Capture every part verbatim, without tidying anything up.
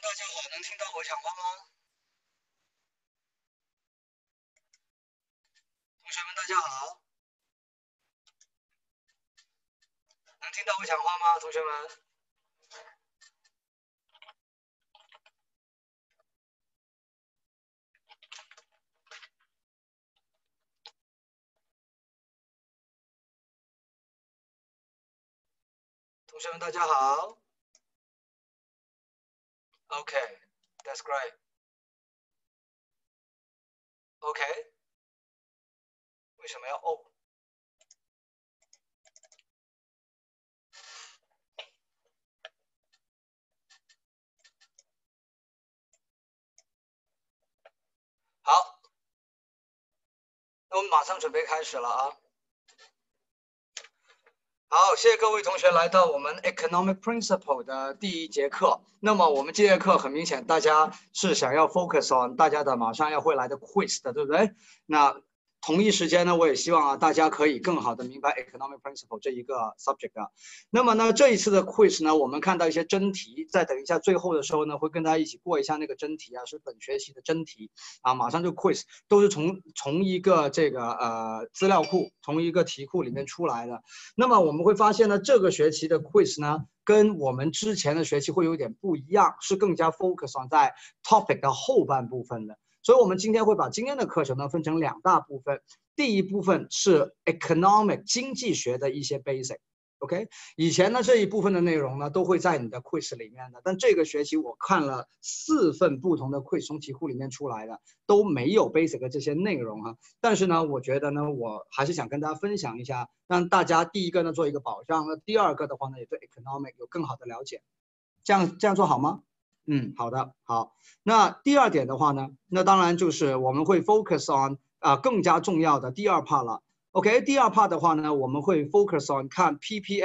大家好，能听到我讲话吗？同学们，大家好，能听到我讲话吗？同学们，同学们，大家好。Okay, that's great. Okay. 为什么要哦？好，那我们马上准备开始了啊。好，谢谢各位同学来到我们 Economic Principle 的第一节课。那么我们这节课很明显，大家是想要 focus on 大家的马上要会来的 quiz 的，对不对？那同一时间呢，我也希望啊，大家可以更好的明白 economic principle 这一个 subject 啊。那么呢，这一次的 quiz 呢，我们看到一些真题，在等一下最后的时候呢，会跟大家一起过一下那个真题啊，是本学期的真题啊，马上就 quiz， 都是从从一个这个呃资料库，从一个题库里面出来的。那么我们会发现呢，这个学期的 quiz 呢，跟我们之前的学期会有点不一样，是更加 focus on 在 topic 的后半部分的。所以我们今天会把今天的课程呢分成两大部分，第一部分是 economic 经济学的一些 basic。OK， 以前呢这一部分的内容呢都会在你的 quiz 里面的，但这个学期我看了四份不同的 quiz 从题库里面出来的，都没有 basic 的这些内容哈。但是呢，我觉得呢，我还是想跟大家分享一下，让大家第一个呢做一个保障，那第二个的话呢也对 economic 有更好的了解。这样这样做好吗？嗯，好的，好。那第二点的话呢，那当然就是我们会 focus on 啊、呃、更加重要的第二 part 了。OK， 第二 part 的话呢，我们会 focus on 看 P P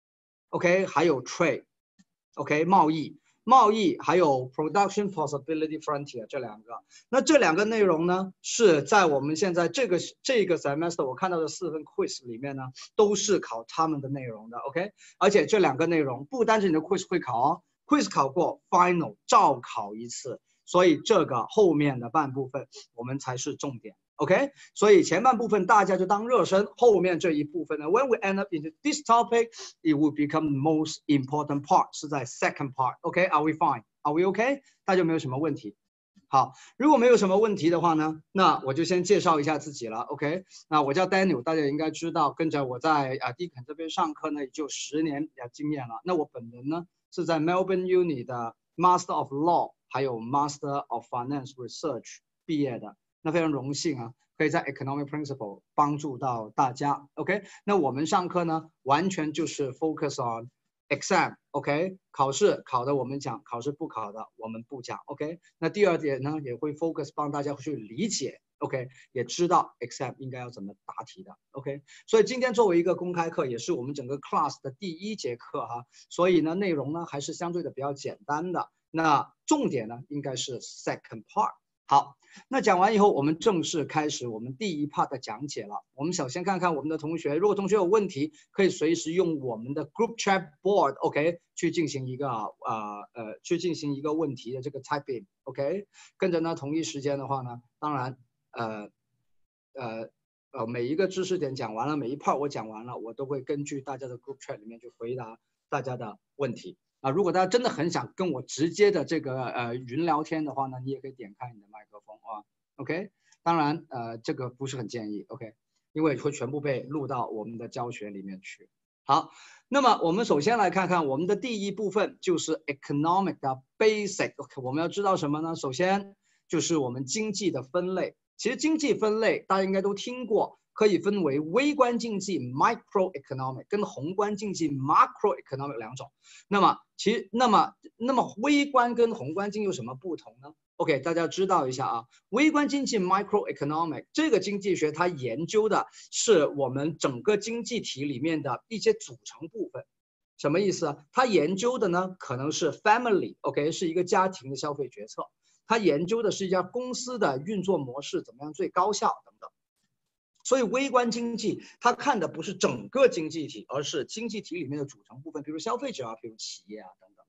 F，OK， 还有 trade，OK， 贸易、贸易还有 production possibility frontier 这两个。那这两个内容呢，是在我们现在这个这个 semester 我看到的四份 quiz 里面呢，都是考他们的内容的 ，OK。而且这两个内容不单是你的 quiz 会考哦。quiz 考过 final 照考一次，所以这个后面的半部分我们才是重点 ，OK？ 所以前半部分大家就当热身，后面这一部分呢 ，when we end up into this topic, it will become the most important part， 是在 second part，OK？Are we fine? Are we OK？ 大家有没有什么问题？好，如果没有什么问题的话呢，那我就先介绍一下自己了 ，OK？ 那我叫 Daniel， 大家应该知道，跟着我在啊迪肯这边上课呢，也就十年的经验了。那我本人呢？是在 Melbourne Uni 的 Master of Law 还有 Master of Finance Research 毕业的，那非常荣幸啊，可以在 Economic Principle 帮助到大家。OK， 那我们上课呢，完全就是 focus on exam，OK， 考试考的我们讲，考试不考的我们不讲。OK， 那第二点呢，也会 focus 帮大家去理解。OK， 也知道 exam 应该要怎么答题的 ，OK， 所以今天作为一个公开课，也是我们整个 class 的第一节课哈，所以呢内容呢还是相对的比较简单的，那重点呢应该是 second part。好，那讲完以后，我们正式开始我们第一 part 的讲解了。我们首先看看我们的同学，如果同学有问题，可以随时用我们的 group chat board，OK， 去进行一个呃呃去进行一个问题的这个 typing，OK， 跟着呢同一时间的话呢，当然。呃，呃，呃，每一个知识点讲完了，每一 part 我讲完了，我都会根据大家的 group chat 里面去回答大家的问题啊。如果大家真的很想跟我直接的这个呃云聊天的话呢，你也可以点开你的麦克风啊。OK， 当然呃这个不是很建议 ，OK， 因为会全部被录到我们的教学里面去。好，那么我们首先来看看我们的第一部分就是 economic 的 basic。OK， 我们要知道什么呢？首先就是我们经济的分类。其实经济分类大家应该都听过，可以分为微观经济 microeconomic 跟宏观经济 macroeconomic 两种。那么其实那么那么微观跟宏观经济有什么不同呢 ？OK， 大家知道一下啊，微观经济 microeconomic 这个经济学它研究的是我们整个经济体里面的一些组成部分。什么意思啊？它研究的呢可能是 family，OK， 是一个家庭的消费决策。他研究的是一家公司的运作模式怎么样最高效等等，所以微观经济他看的不是整个经济体，而是经济体里面的组成部分，比如消费者啊，比如企业啊等等。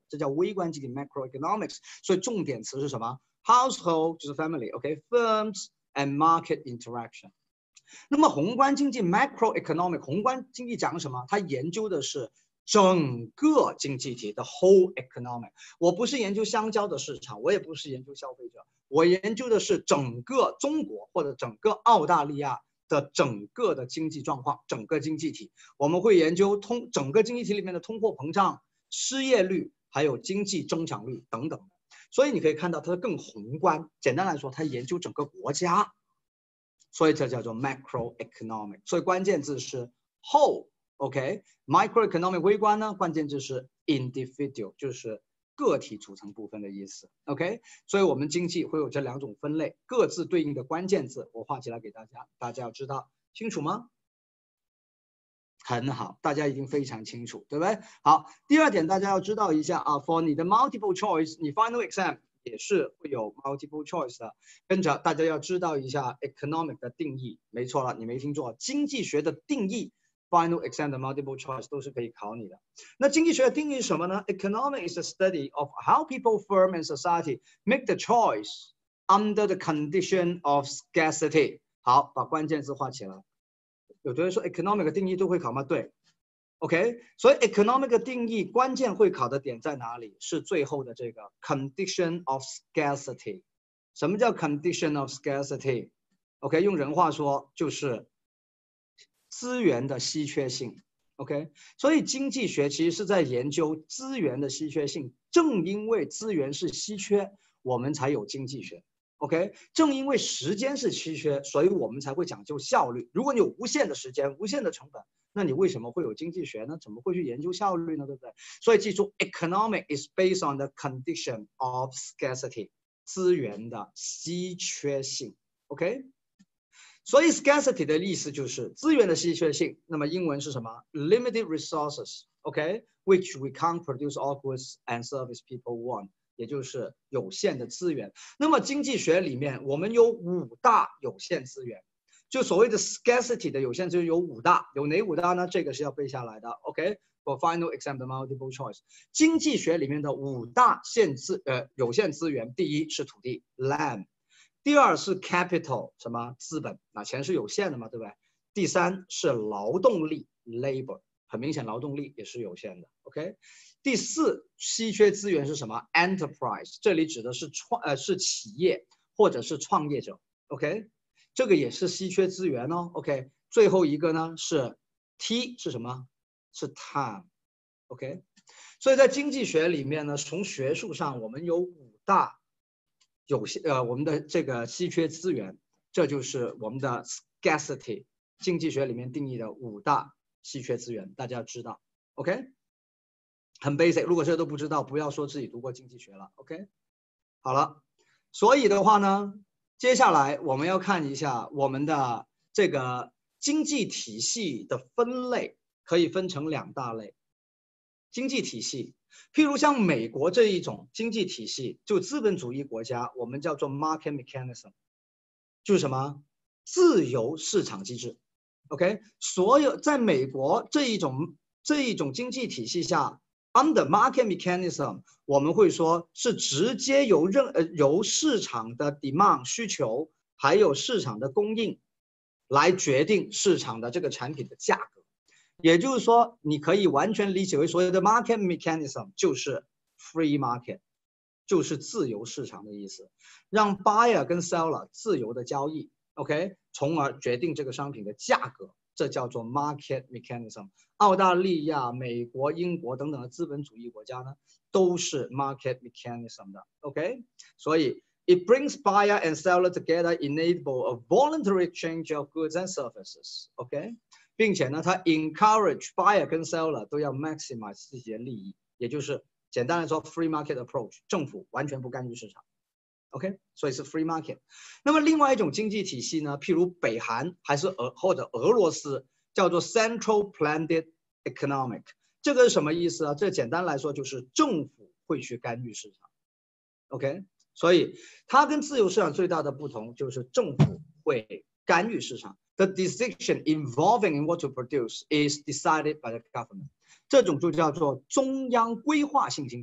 这叫微观经济 macroeconomics。所以重点词是什么 ？household 就是 family，OK，firms、okay? and market interaction。那么宏观经济 macroeconomic， 宏观经济讲什么？它研究的是整个经济体的 whole economic。我不是研究香蕉的市场，我也不是研究消费者，我研究的是整个中国或者整个澳大利亚的整个的经济状况，整个经济体。我们会研究通整个经济体里面的通货膨胀、失业率，还有经济增长率等等。所以你可以看到它更宏观。简单来说，它研究整个国家。所以这叫做 macroeconomic， 所以关键字是 whole，OK，microeconomic 微观呢，关键字是 individual， 就是个体组成部分的意思 ，OK， 所以我们经济会有这两种分类，各自对应的关键字，我画起来给大家，大家要知道，清楚吗？很好，大家已经非常清楚，对不对？好，第二点大家要知道一下啊 ，for 你的 multiple choice， 你 final exam。也是会有 multiple choice 的，跟着大家要知道一下 economic 的定义，没错了，你没听错，经济学的定义 final exam 的 multiple choice 都是可以考你的。那经济学的定义是什么呢 ？Economic is a study of how people, firm, and society make the choice under the condition of scarcity。好，把关键字画起来。有同学说 economic 的定义都会考吗？对。OK， 所以 economic 的定义关键会考的点在哪里？是最后的这个 condition of scarcity。什么叫 condition of scarcity？ OK， 用人话说就是资源的稀缺性。OK， 所以经济学其实是在研究资源的稀缺性。正因为资源是稀缺，我们才有经济学。OK， 正因为时间是稀缺，所以我们才会讲究效率。如果你有无限的时间、无限的成本，那你为什么会有经济学呢？怎么会去研究效率呢？对不对？所以记住 ，economic is based on the condition of scarcity， 资源的稀缺性。OK， 所以 scarcity 的意思就是资源的稀缺性。那么英文是什么 ？limited resources。OK，which we can't produce all goods and service people want。也就是有限的资源。那么经济学里面，我们有五大有限资源，就所谓的 scarcity 的有限资源有五大，有哪五大呢？这个是要背下来的。OK，for final exam 的 multiple choice， 经济学里面的五大限资呃有限资源，第一是土地 land， 第二是 capital 什么资本，那钱是有限的嘛，对不对？第三是劳动力 labor， 很明显劳动力也是有限的。OK。第四，稀缺资源是什么 ？enterprise， 这里指的是创呃是企业或者是创业者 ，OK， 这个也是稀缺资源哦 ，OK。最后一个呢是 T 是什么？是 time，OK。所以在经济学里面呢，从学术上我们有五大有限呃我们的这个稀缺资源，这就是我们的 scarcity， 经济学里面定义的五大稀缺资源，大家要知道 ，OK。很 basic， 如果这都不知道，不要说自己读过经济学了 ，OK？ 好了，所以的话呢，接下来我们要看一下我们的这个经济体系的分类，可以分成两大类。经济体系，譬如像美国这一种经济体系，就资本主义国家，我们叫做 market mechanism， 就是什么？自由市场机制 ，OK？ 所有在美国这一种这一种经济体系下。Under market mechanism， 我们会说是直接由任呃由市场的 demand 需求，还有市场的供应，来决定市场的这个产品的价格。也就是说，你可以完全理解为所谓的 market mechanism 就是 free market， 就是自由市场的意思，让 buyer 跟 seller 自由的交易 ，OK， 从而决定这个商品的价格。这叫做 market mechanism。澳大利亚、美国、英国等等的资本主义国家呢，都是 market mechanism 的 ，OK？ 所以 it brings buyer and seller together, enable a voluntary exchange of goods and services，OK？ 并且呢，它 encourage buyer 跟 seller 都要 maximize 自己的利益，也就是简单来说 free market approach， 政府完全不干预市场。OK， 所以是 free market。那么另外一种经济体系呢，譬如北韩还是俄或者俄罗斯，叫做 central planned economic。这个是什么意思啊？这简单来说就是政府会去干预市场。OK， 所以它跟自由市场最大的不同就是政府会干预市场。The decision involving in what to produce is decided by the government。这种就叫做中央规划性经济。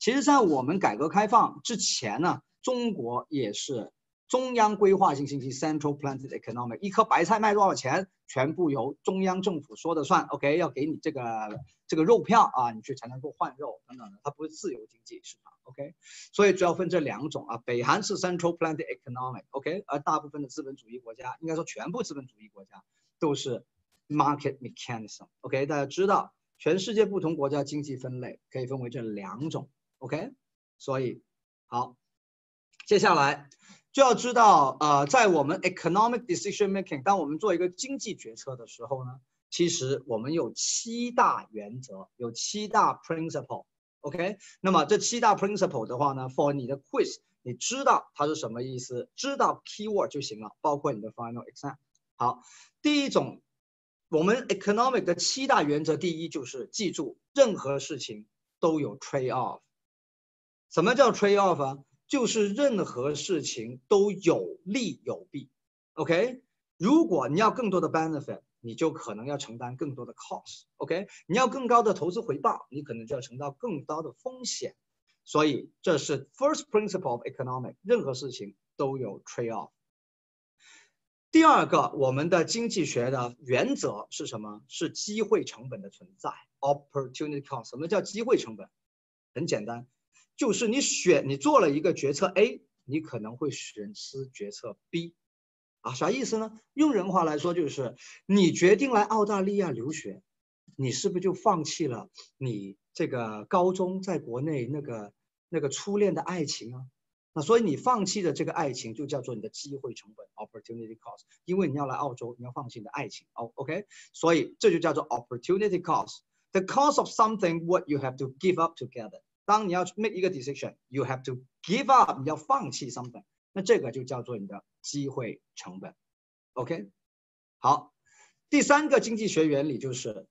其实，在我们改革开放之前呢，中国也是中央规划性经济 （Central Planned Economic）， 一颗白菜卖多少钱，全部由中央政府说的算。OK， 要给你这个这个肉票啊，你去才能够换肉等等的，它不是自由经济市场。OK， 所以主要分这两种啊，北韩是 Central Planned Economic，OK， 而大部分的资本主义国家，应该说全部资本主义国家都是 Market Mechanism。OK， 大家知道，全世界不同国家经济分类可以分为这两种。OK， 所以好，接下来就要知道，呃，在我们 economic decision making， 当我们做一个经济决策的时候呢，其实我们有七大原则，有七大 principle。OK， 那么这七大 principle 的话呢 ，for 你的 quiz， 你知道它是什么意思，知道 keyword 就行了，包括你的 final exam。好，第一种，我们 economic 的七大原则，第一就是记住，任何事情都有 trade off。什么叫 trade off 啊？就是任何事情都有利有弊。OK， 如果你要更多的 benefit， 你就可能要承担更多的 cost。OK， 你要更高的投资回报，你可能就要承担更高的风险。所以这是 first principle of economic， 任何事情都有 trade off。第二个，我们的经济学的原则是什么？是机会成本的存在 ，opportunity cost。什么叫机会成本？很简单。就是你选你做了一个决策 A， 你可能会损失决策 B， 啊，啥意思呢？用人话来说，就是你决定来澳大利亚留学，你是不是就放弃了你这个高中在国内那个那个初恋的爱情啊？那所以你放弃的这个爱情就叫做你的机会成本 （opportunity cost）， 因为你要来澳洲，你要放弃你的爱情。哦 ，OK， 所以这就叫做 opportunity cost。The cost of something what you have to give up together。当你要 make 一个 decision，you have to give up， 你要放弃 something， 那这个就叫做你的机会成本。OK， 好，第三个经济学原理就是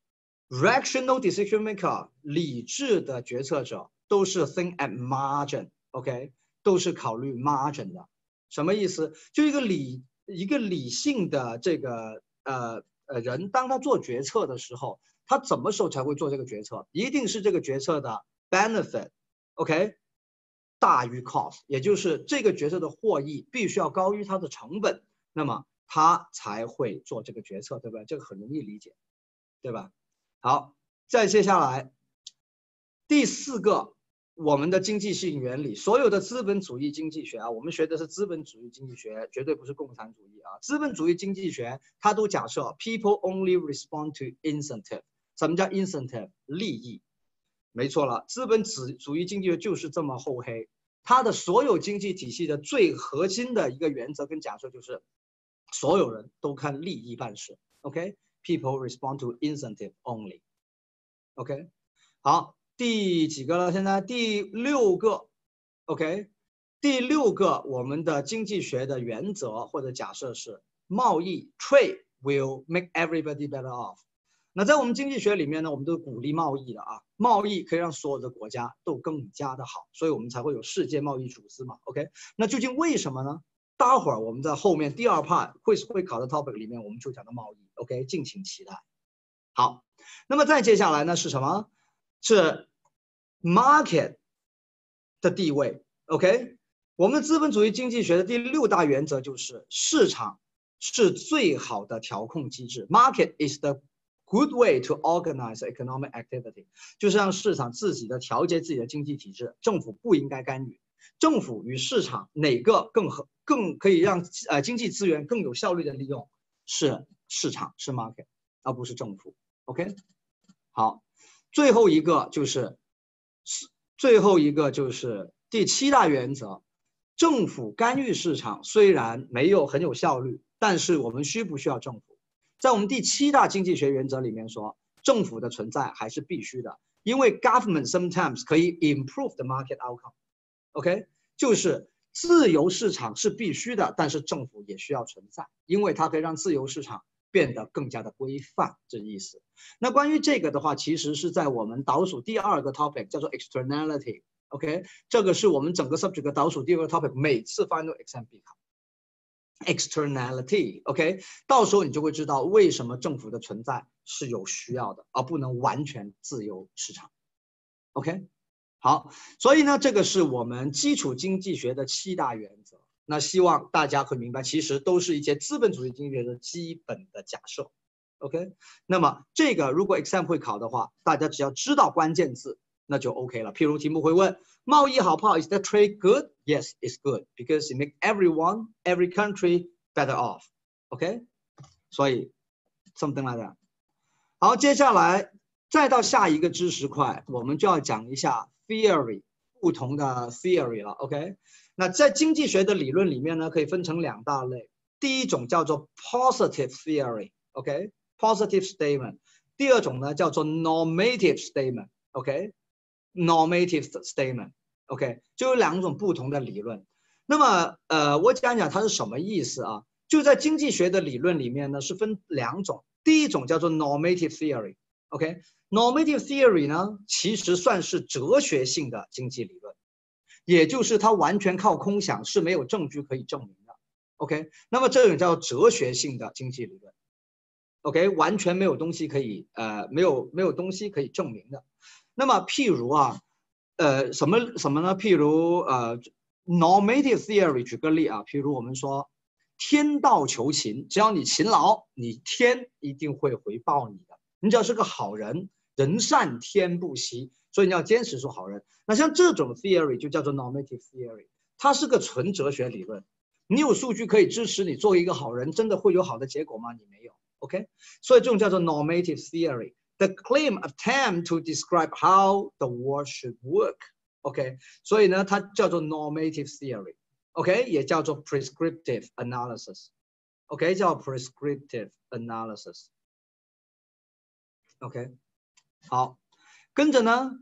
rational decision maker， 理智的决策者都是 think at margin，OK， 都是考虑 margin 的。什么意思？就一个理一个理性的这个呃呃人，当他做决策的时候，他怎么时候才会做这个决策？一定是这个决策的benefit，OK， 大于 cost， 也就是这个决策的获益必须要高于它的成本，那么他才会做这个决策，对吧？这个很容易理解，对吧？好，再接下来第四个，我们的经济性原理，所有的资本主义经济学啊，我们学的是资本主义经济学，绝对不是共产主义啊。资本主义经济学它都假设 people only respond to incentive。什么叫 incentive？ 利益。没错了，资本主义经济学就是这么厚黑。它的所有经济体系的最核心的一个原则跟假设就是，所有人都看利益办事。OK，people respond to incentive only。OK， 好，第几个了？现在第六个。OK， 第六个我们的经济学的原则或者假设是贸易 trade will make everybody better off。那在我们经济学里面呢，我们都鼓励贸易的啊，贸易可以让所有的国家都更加的好，所以我们才会有世界贸易组织嘛。OK， 那究竟为什么呢？待会儿我们在后面第二 part 会会考的 topic 里面，我们就讲到贸易。OK， 敬请期待。好，那么再接下来呢是什么？是 market 的地位。OK， 我们资本主义经济学的第六大原则就是市场是最好的调控机制。Market is the good way to organize economic activity， 就是让市场自己的调节自己的经济体制，政府不应该干预。政府与市场哪个更合更可以让呃经济资源更有效率的利用？是市场，是 market， 而不是政府。OK， 好，最后一个就是最后一个就是第七大原则，政府干预市场虽然没有很有效率，但是我们需不需要政府？在我们第七大经济学原则里面说，政府的存在还是必须的，因为 government sometimes 可以 improve the market outcome。OK， 就是自由市场是必须的，但是政府也需要存在，因为它可以让自由市场变得更加的规范，这意思。那关于这个的话，其实是在我们导数第二个 topic 叫做 externality。OK， 这个是我们整个 subject 的导数第二个 topic， 每次 final exam 必考。externality，OK， 到时候你就会知道为什么政府的存在是有需要的，而不能完全自由市场。OK， 好，所以呢，这个是我们基础经济学的七大原则。那希望大家会明白，其实都是一些资本主义经济学的基本的假设。OK， 那么这个如果 exam 会考的话，大家只要知道关键字，那就 OK 了。譬如题目会问贸易好不好 ？Is the trade good? Yes, it's good because it makes everyone, every country better off. OK， 所以 something like that。好，接下来再到下一个知识块，我们就要讲一下 theory 不同的 theory 了。OK， 那在经济学的理论里面呢，可以分成两大类，第一种叫做 positive theory。OK。Positive statement， 第二种呢叫做 normative statement，OK，normative statement，OK， 就有两种不同的理论。那么，呃，我讲讲它是什么意思啊？就在经济学的理论里面呢，是分两种，第一种叫做 normative theory，OK，normative theory 呢，其实算是哲学性的经济理论，也就是它完全靠空想，是没有证据可以证明的 ，OK， 那么这种叫哲学性的经济理论。OK， 完全没有东西可以，呃，没有没有东西可以证明的。那么，譬如啊，呃，什么什么呢？譬如呃 ，normative theory， 举个例啊，譬如我们说，天道酬勤，只要你勤劳，你天一定会回报你的。你只要是个好人，人善天不息，所以你要坚持做好人。那像这种 theory 就叫做 normative theory， 它是个纯哲学理论。你有数据可以支持你做一个好人，真的会有好的结果吗？你没有。OK， 所以这种叫做 normative theory。The claim attempt to describe how the world should work。OK， 所以呢，它叫做 normative theory。OK， 也叫做 prescriptive analysis。OK， 叫 prescriptive analysis。OK， 好，跟着呢。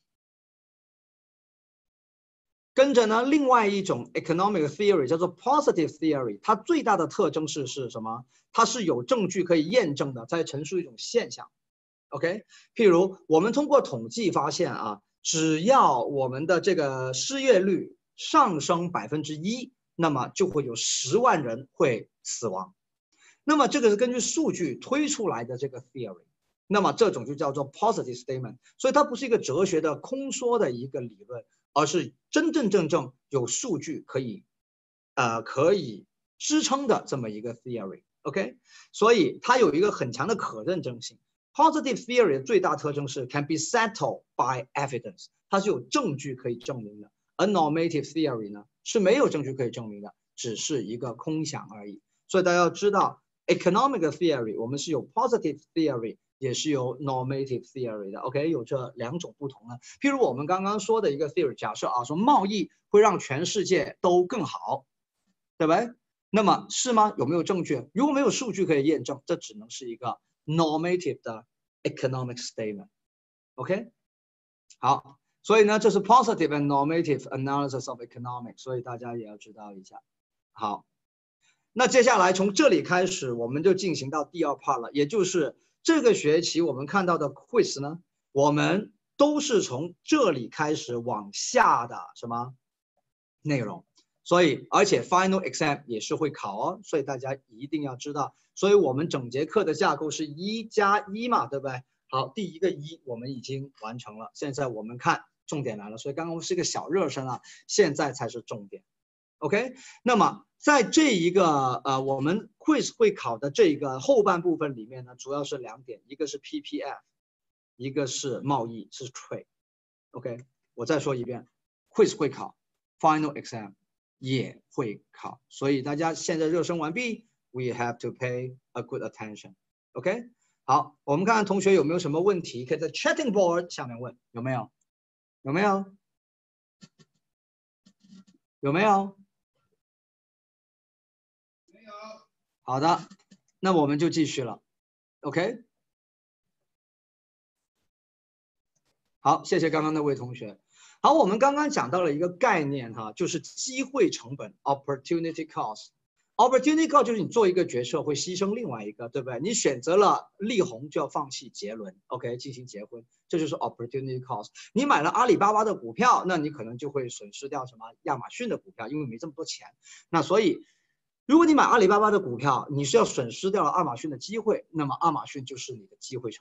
跟着呢，另外一种 economic theory 叫做 positive theory， 它最大的特征是是什么？它是有证据可以验证的，在陈述一种现象。OK， 譬如我们通过统计发现啊，只要我们的这个失业率上升百分之一，那么就会有十万人会死亡。那么这个是根据数据推出来的这个 theory， 那么这种就叫做 positive statement， 所以它不是一个哲学的空说的一个理论。而是真真正正有数据可以，呃，可以支撑的这么一个 theory，OK， 所以它有一个很强的可认证性。Positive theory 的最大特征是 can be settled by evidence， 它是有证据可以证明的。而 normative theory 呢是没有证据可以证明的，只是一个空想而已。所以大家要知道 ，economic theory 我们是有 positive theory。也是有 normative theory 的 ，OK， 有这两种不同的。譬如我们刚刚说的一个 theory， 假设啊，说贸易会让全世界都更好，对不对？那么是吗？有没有证据？如果没有数据可以验证，这只能是一个 normative 的 economic statement，OK？ 好，所以呢，这是 positive and normative analysis of economics， 所以大家也要知道一下。好，那接下来从这里开始，我们就进行到第二 part 了，也就是。这个学期我们看到的 quiz 呢，我们都是从这里开始往下的什么内容，所以而且 final exam 也是会考哦，所以大家一定要知道。所以我们整节课的架构是一加一嘛，对不对？好，第一个一我们已经完成了，现在我们看重点来了。所以刚刚是个小热身啊，现在才是重点。OK， 那么在这一个呃我们 quiz 会考的这个后半部分里面呢，主要是两点，一个是 P P F， 一个是贸易，是 trade。OK， 我再说一遍 ，quiz 会考 ，final exam 也会考，所以大家现在热身完毕 ，we have to pay a good attention。OK， 好，我们看看同学有没有什么问题，可以在 chatting board 下面问，有没有？有没有？有没有？好的，那我们就继续了 ，OK。好，谢谢刚刚那位同学。好，我们刚刚讲到了一个概念哈，就是机会成本 （opportunity cost）。opportunity cost 就是你做一个决策会牺牲另外一个，对不对？你选择了力宏就要放弃杰伦 ，OK， 进行结婚，这就是 opportunity cost。你买了阿里巴巴的股票，那你可能就会损失掉什么亚马逊的股票，因为没这么多钱。那所以。如果你买阿里巴巴的股票，你是要损失掉了亚马逊的机会，那么亚马逊就是你的机会成本了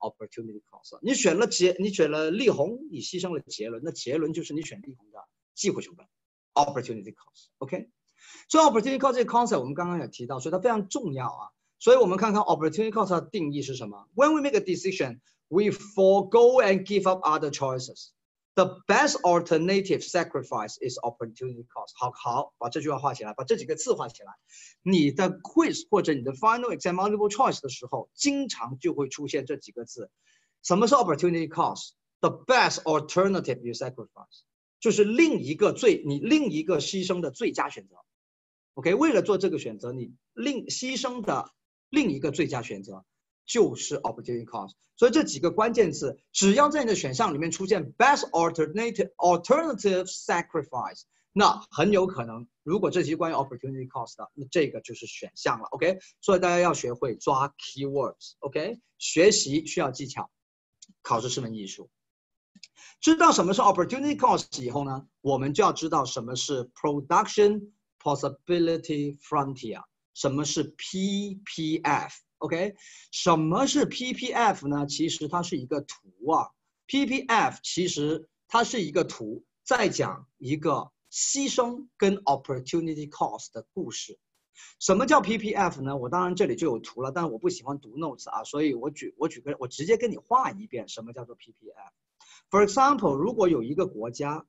opportunity cost。你选了杰，你选了力宏，你牺牲了杰伦，那杰伦就是你选力宏的机会成本 opportunity cost。OK， 所以 opportunity cost 这个 concept 我们刚刚也提到，所以它非常重要啊。所以我们看看 opportunity cost 的定义是什么 ？When we make a decision, we forego and give up other choices. The best alternative sacrifice is opportunity cost. 好好，把这句话画起来，把这几个字画起来。你的 quiz 或者你的 final exam multiple choice 的时候，经常就会出现这几个字。什么是 opportunity cost? The best alternative you sacrifice. 就是另一个最你另一个牺牲的最佳选择。OK， 为了做这个选择，你另牺牲的另一个最佳选择就是 opportunity cost。所以这几个关键字，只要在你的选项里面出现 best alternative alternative sacrifice， 那很有可能，如果这题关于 opportunity cost 的，那这个就是选项了。OK， 所以大家要学会抓 keywords。OK， 学习需要技巧，考试是门艺术。知道什么是 opportunity cost 以后呢，我们就要知道什么是 production possibility frontier， 什么是 P P F。OK， 什么是 P P F 呢？其实它是一个图啊。P P F 其实它是一个图，在讲一个牺牲跟 opportunity cost 的故事。什么叫 P P F 呢？我当然这里就有图了，但是我不喜欢读 notes 啊，所以我举我举个我直接跟你画一遍什么叫做 P P F。For example， 如果有一个国家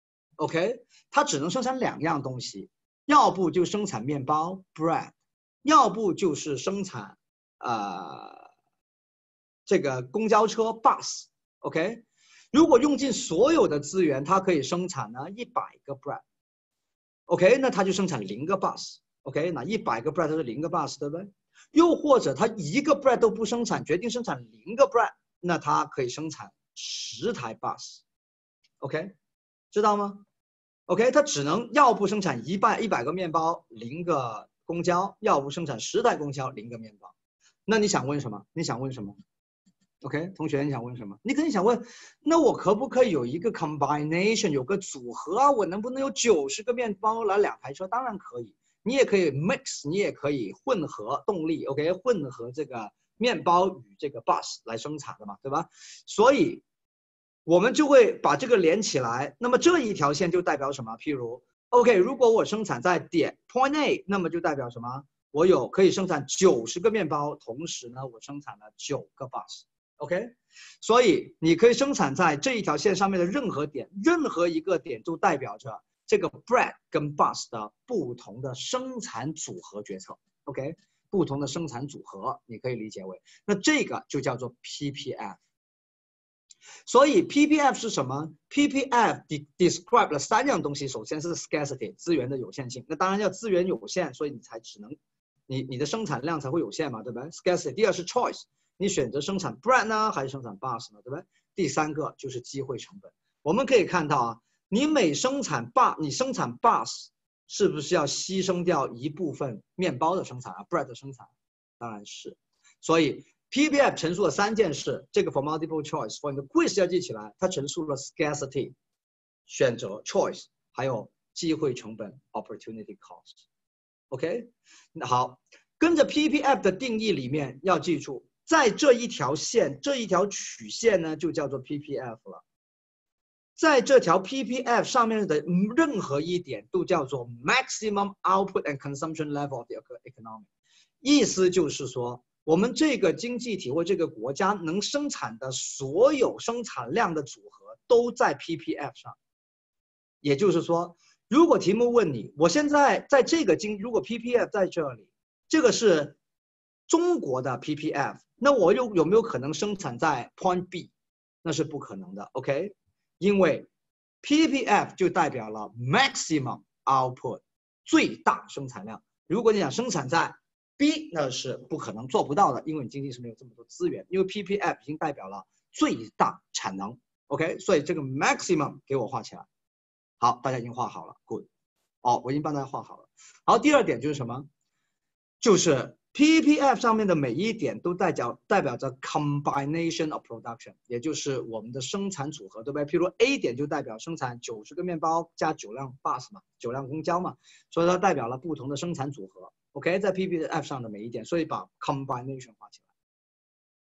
，OK， 它只能生产两样东西，要不就生产面包 bread， 要不就是生产呃这个公交车 bus。OK， 如果用尽所有的资源，它可以生产呢一百个 bread。OK， 那它就生产零个 bus。OK， 那一百个 bread 它是零个 bus， 对不对？又或者它一个 bread 都不生产，决定生产零个 bread， 那它可以生产十台 bus。OK， 知道吗 ？OK， 它只能要不生产一百一百个面包，零个公交，要不生产十台公交，零个面包。那你想问什么？你想问什么 ？OK， 同学，你想问什么？你肯定想问，那我可不可以有一个 combination， 有个组合啊？我能不能有九十个面包来两台车？当然可以。你也可以 mix， 你也可以混合动力 ，OK， 混合这个面包与这个 bus 来生产的嘛，对吧？所以我们就会把这个连起来。那么这一条线就代表什么？譬如 ，OK， 如果我生产在点 point A， 那么就代表什么？我有可以生产九十个面包，同时呢，我生产了九个 bus。OK， 所以你可以生产在这一条线上面的任何点，任何一个点就代表着这个 bread 跟 bus 的不同的生产组合决策。OK， 不同的生产组合，你可以理解为，那这个就叫做 P P F。所以 P P F 是什么 ？P P F describe 了三样东西，首先是 scarcity 资源的有限性，那当然要资源有限，所以你才只能你你的生产量才会有限嘛，对不对 ？scarcity。第二是 choice。你选择生产 bread 呢，还是生产 bus 呢，对不对？第三个就是机会成本。我们可以看到啊，你每生产 bus， 你生产 bus 是不是要牺牲掉一部分面包的生产啊 ，bread 的生产？当然是。所以 P P F 陈述了三件事，这个 for multiple choice，for 你的 quiz 要记起来，它陈述了 scarcity 选择 choice， 还有机会成本 opportunity cost。OK， 那好，跟着 P P F 的定义里面要记住。在这一条线，这一条曲线呢，就叫做 P P F 了。在这条 P P F 上面的任何一点都叫做 maximum output and consumption level of the economy。意思就是说，我们这个经济体或这个国家能生产的所有生产量的组合都在 P P F 上。也就是说，如果题目问你，我现在在这个经，如果 P P F 在这里，这个是中国的 P P F， 那我有有没有可能生产在 point B？ 那是不可能的 ，OK？ 因为 P P F 就代表了 maximum output， 最大生产量。如果你想生产在 B， 那是不可能做不到的，因为你经济是没有这么多资源。因为 P P F 已经代表了最大产能 ，OK？ 所以这个 maximum 给我画起来。好，大家已经画好了 ，good。哦，我已经帮大家画好了。好，第二点就是什么？就是 P P F 上面的每一点都代表代表着 combination of production， 也就是我们的生产组合，对不对？譬如 A 点就代表生产九十个面包加九辆 bus 嘛，九辆公交嘛，所以它代表了不同的生产组合。OK， 在 P P F 上的每一点，所以把 combination 画起来。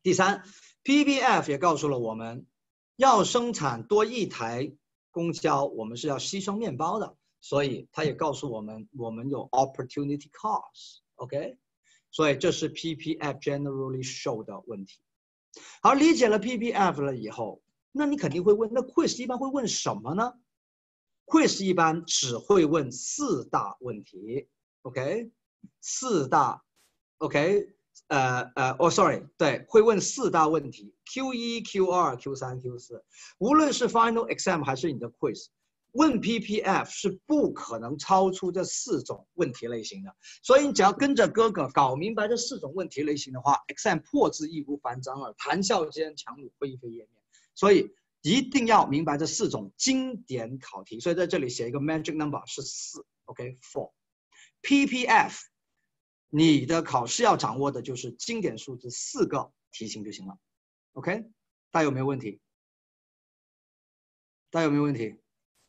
第三 ，P P F 也告诉了我们，要生产多一台公交，我们是要牺牲面包的，所以它也告诉我们，我们有 opportunity cost，OK， 所以这是 P P F generally show 的问题。好，理解了 P P F 了以后，那你肯定会问，那 quiz 一般会问什么呢 ？quiz 一般只会问四大问题 ，OK， 四大 ，OK。呃呃，哦 ，sorry， 对，会问四大问题 ，Q 一、Q 二、Q 三、Q 四，无论是 final exam 还是你的 quiz， 问 P P F 是不可能超出这四种问题类型的。所以你只要跟着哥哥搞明白这四种问题类型的话 ，exam 破之易如反掌耳，谈笑间强弩灰飞烟灭。所以一定要明白这四种经典考题。所以在这里写一个 magic number 是四 ，OK， four。P P F。你的考试要掌握的就是经典数字四个题型就行了 ，OK？ 大家有没有问题？大家有没有问题？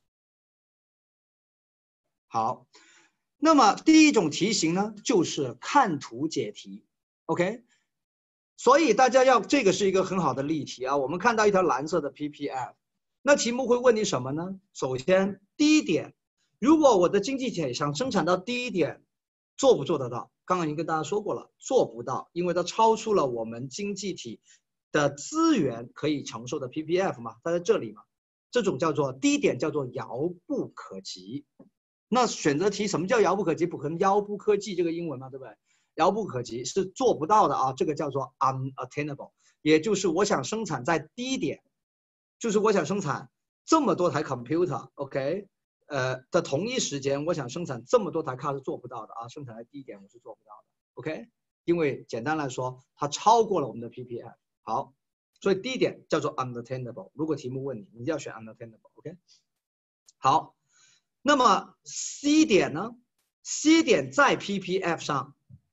好，那么第一种题型呢，就是看图解题 ，OK？ 所以大家要这个是一个很好的例题啊。我们看到一条蓝色的 P P F， 那题目会问你什么呢？首先第一点，如果我的经济体想生产到第一点，做不做得到？刚刚已经跟大家说过了，做不到，因为它超出了我们经济体的资源可以承受的 P P F 嘛，它在这里嘛，这种叫做第一点叫做遥不可及。那选择题什么叫遥不可及？不可能遥不可及这个英文嘛，对不对？遥不可及是做不到的啊，这个叫做 unattainable， 也就是我想生产在第一点，就是我想生产这么多台 computer，OK？、Okay？呃的同一时间，我想生产这么多台卡是做不到的啊，生产在第一点我是做不到的 ，OK？ 因为简单来说，它超过了我们的 P P F。好，所以第一点叫做 unattainable。如果题目问你，你就要选 unattainable，OK？、Okay？ 好，那么 C 点呢 ？C 点在 P P F 上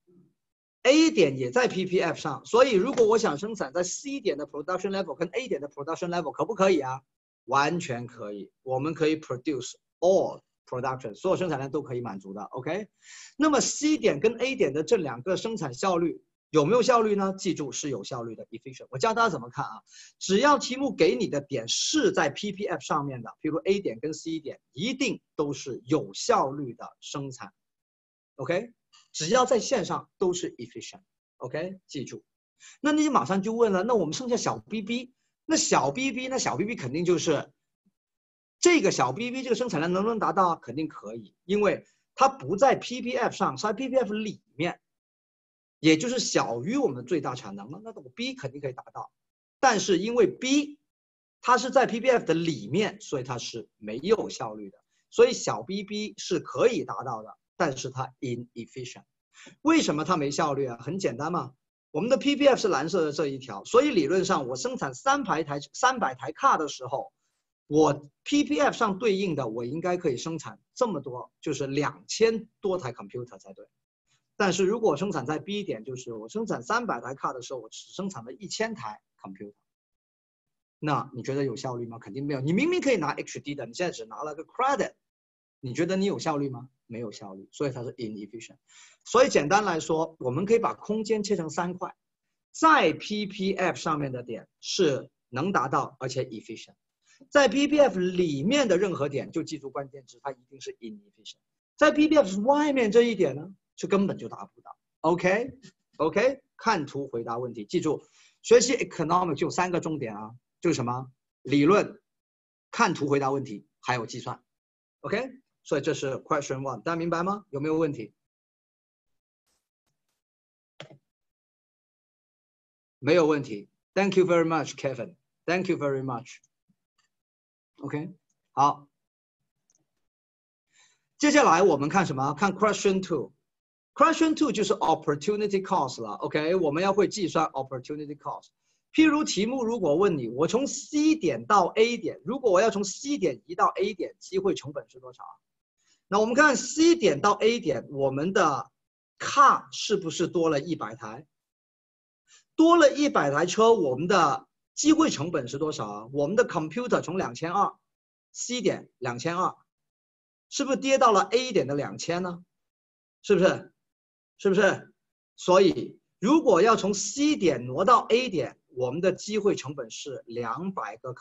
，A 点也在 P P F 上，所以如果我想生产在 C 点的 production level 跟 A 点的 production level， 可不可以啊？完全可以，我们可以 produce all production， 所有生产量都可以满足的 ，OK？ 那么 C 点跟 A 点的这两个生产效率有没有效率呢？记住是有效率的 efficient。我教大家怎么看啊？只要题目给你的点是在 P P F 上面的，比如 A 点跟 C 点，一定都是有效率的生产 ，OK？ 只要在线上都是 efficient，OK？ 记住。那你马上就问了，那我们剩下小 B B， 那小 B B 那小 B B 肯定就是这个小 B B 这个生产量能不能达到？肯定可以，因为它不在 P P F 上，是在 P P F 里面，也就是小于我们的最大产能了。那我 B 肯定可以达到，但是因为 B 它是在 P P F 的里面，所以它是没有效率的。所以小 B B 是可以达到的，但是它 inefficient。为什么它没效率啊？很简单嘛。我们的 P P F 是蓝色的这一条，所以理论上我生产三百台三百台卡的时候，我 P P F 上对应的我应该可以生产这么多，就是两千多台 computer 才对。但是如果生产在 B 点，就是我生产三百台卡的时候，我只生产了一千台 computer， 那你觉得有效率吗？肯定没有。你明明可以拿 H D 的，你现在只拿了个 credit， 你觉得你有效率吗？没有效率，所以它是 inefficient。所以简单来说，我们可以把空间切成三块，在 P P F 上面的点是能达到而且 efficient， 在 P P F 里面的任何点就记住关键词，它一定是 inefficient。在 P P F 外面这一点呢，是根本就达不到。OK OK， 看图回答问题，记住学习 economic 就有三个重点啊，就是什么理论、看图回答问题，还有计算。OK。所以这是 question one， 大家明白吗？有没有问题？没有问题。Thank you very much, Kevin. Thank you very much. OK， 好。接下来我们看什么？看 question two。question two 就是 opportunity cost 了。OK， 我们要会计算 opportunity cost。譬如题目如果问你，我从 C 点到 A 点，如果我要从 C 点移到 A 点，机会成本是多少？那我们看 C 点到 A 点，我们的 car 是不是多了一百台？多了一百台车，我们的机会成本是多少啊？我们的 computer 从两千二 ，C 点两千二，是不是跌到了 A 点的两千呢？是不是？是不是？所以如果要从 C 点挪到 A 点，我们的机会成本是两百个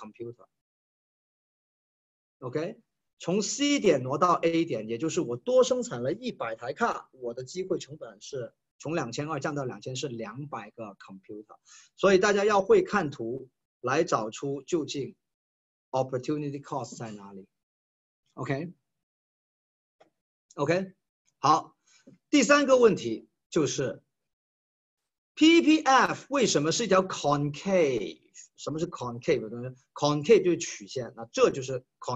computer。OK， 从 C 点挪到 A 点，也就是我多生产了一百台卡，我的机会成本是从两千二降到两千，是两百个 computer。所以大家要会看图来找出究竟 opportunity cost 在哪里。OK，OK，、okay? okay? 好，第三个问题就是 P P F 为什么是一条 concave？ 什么是 concave？concave 就是曲线，那这就是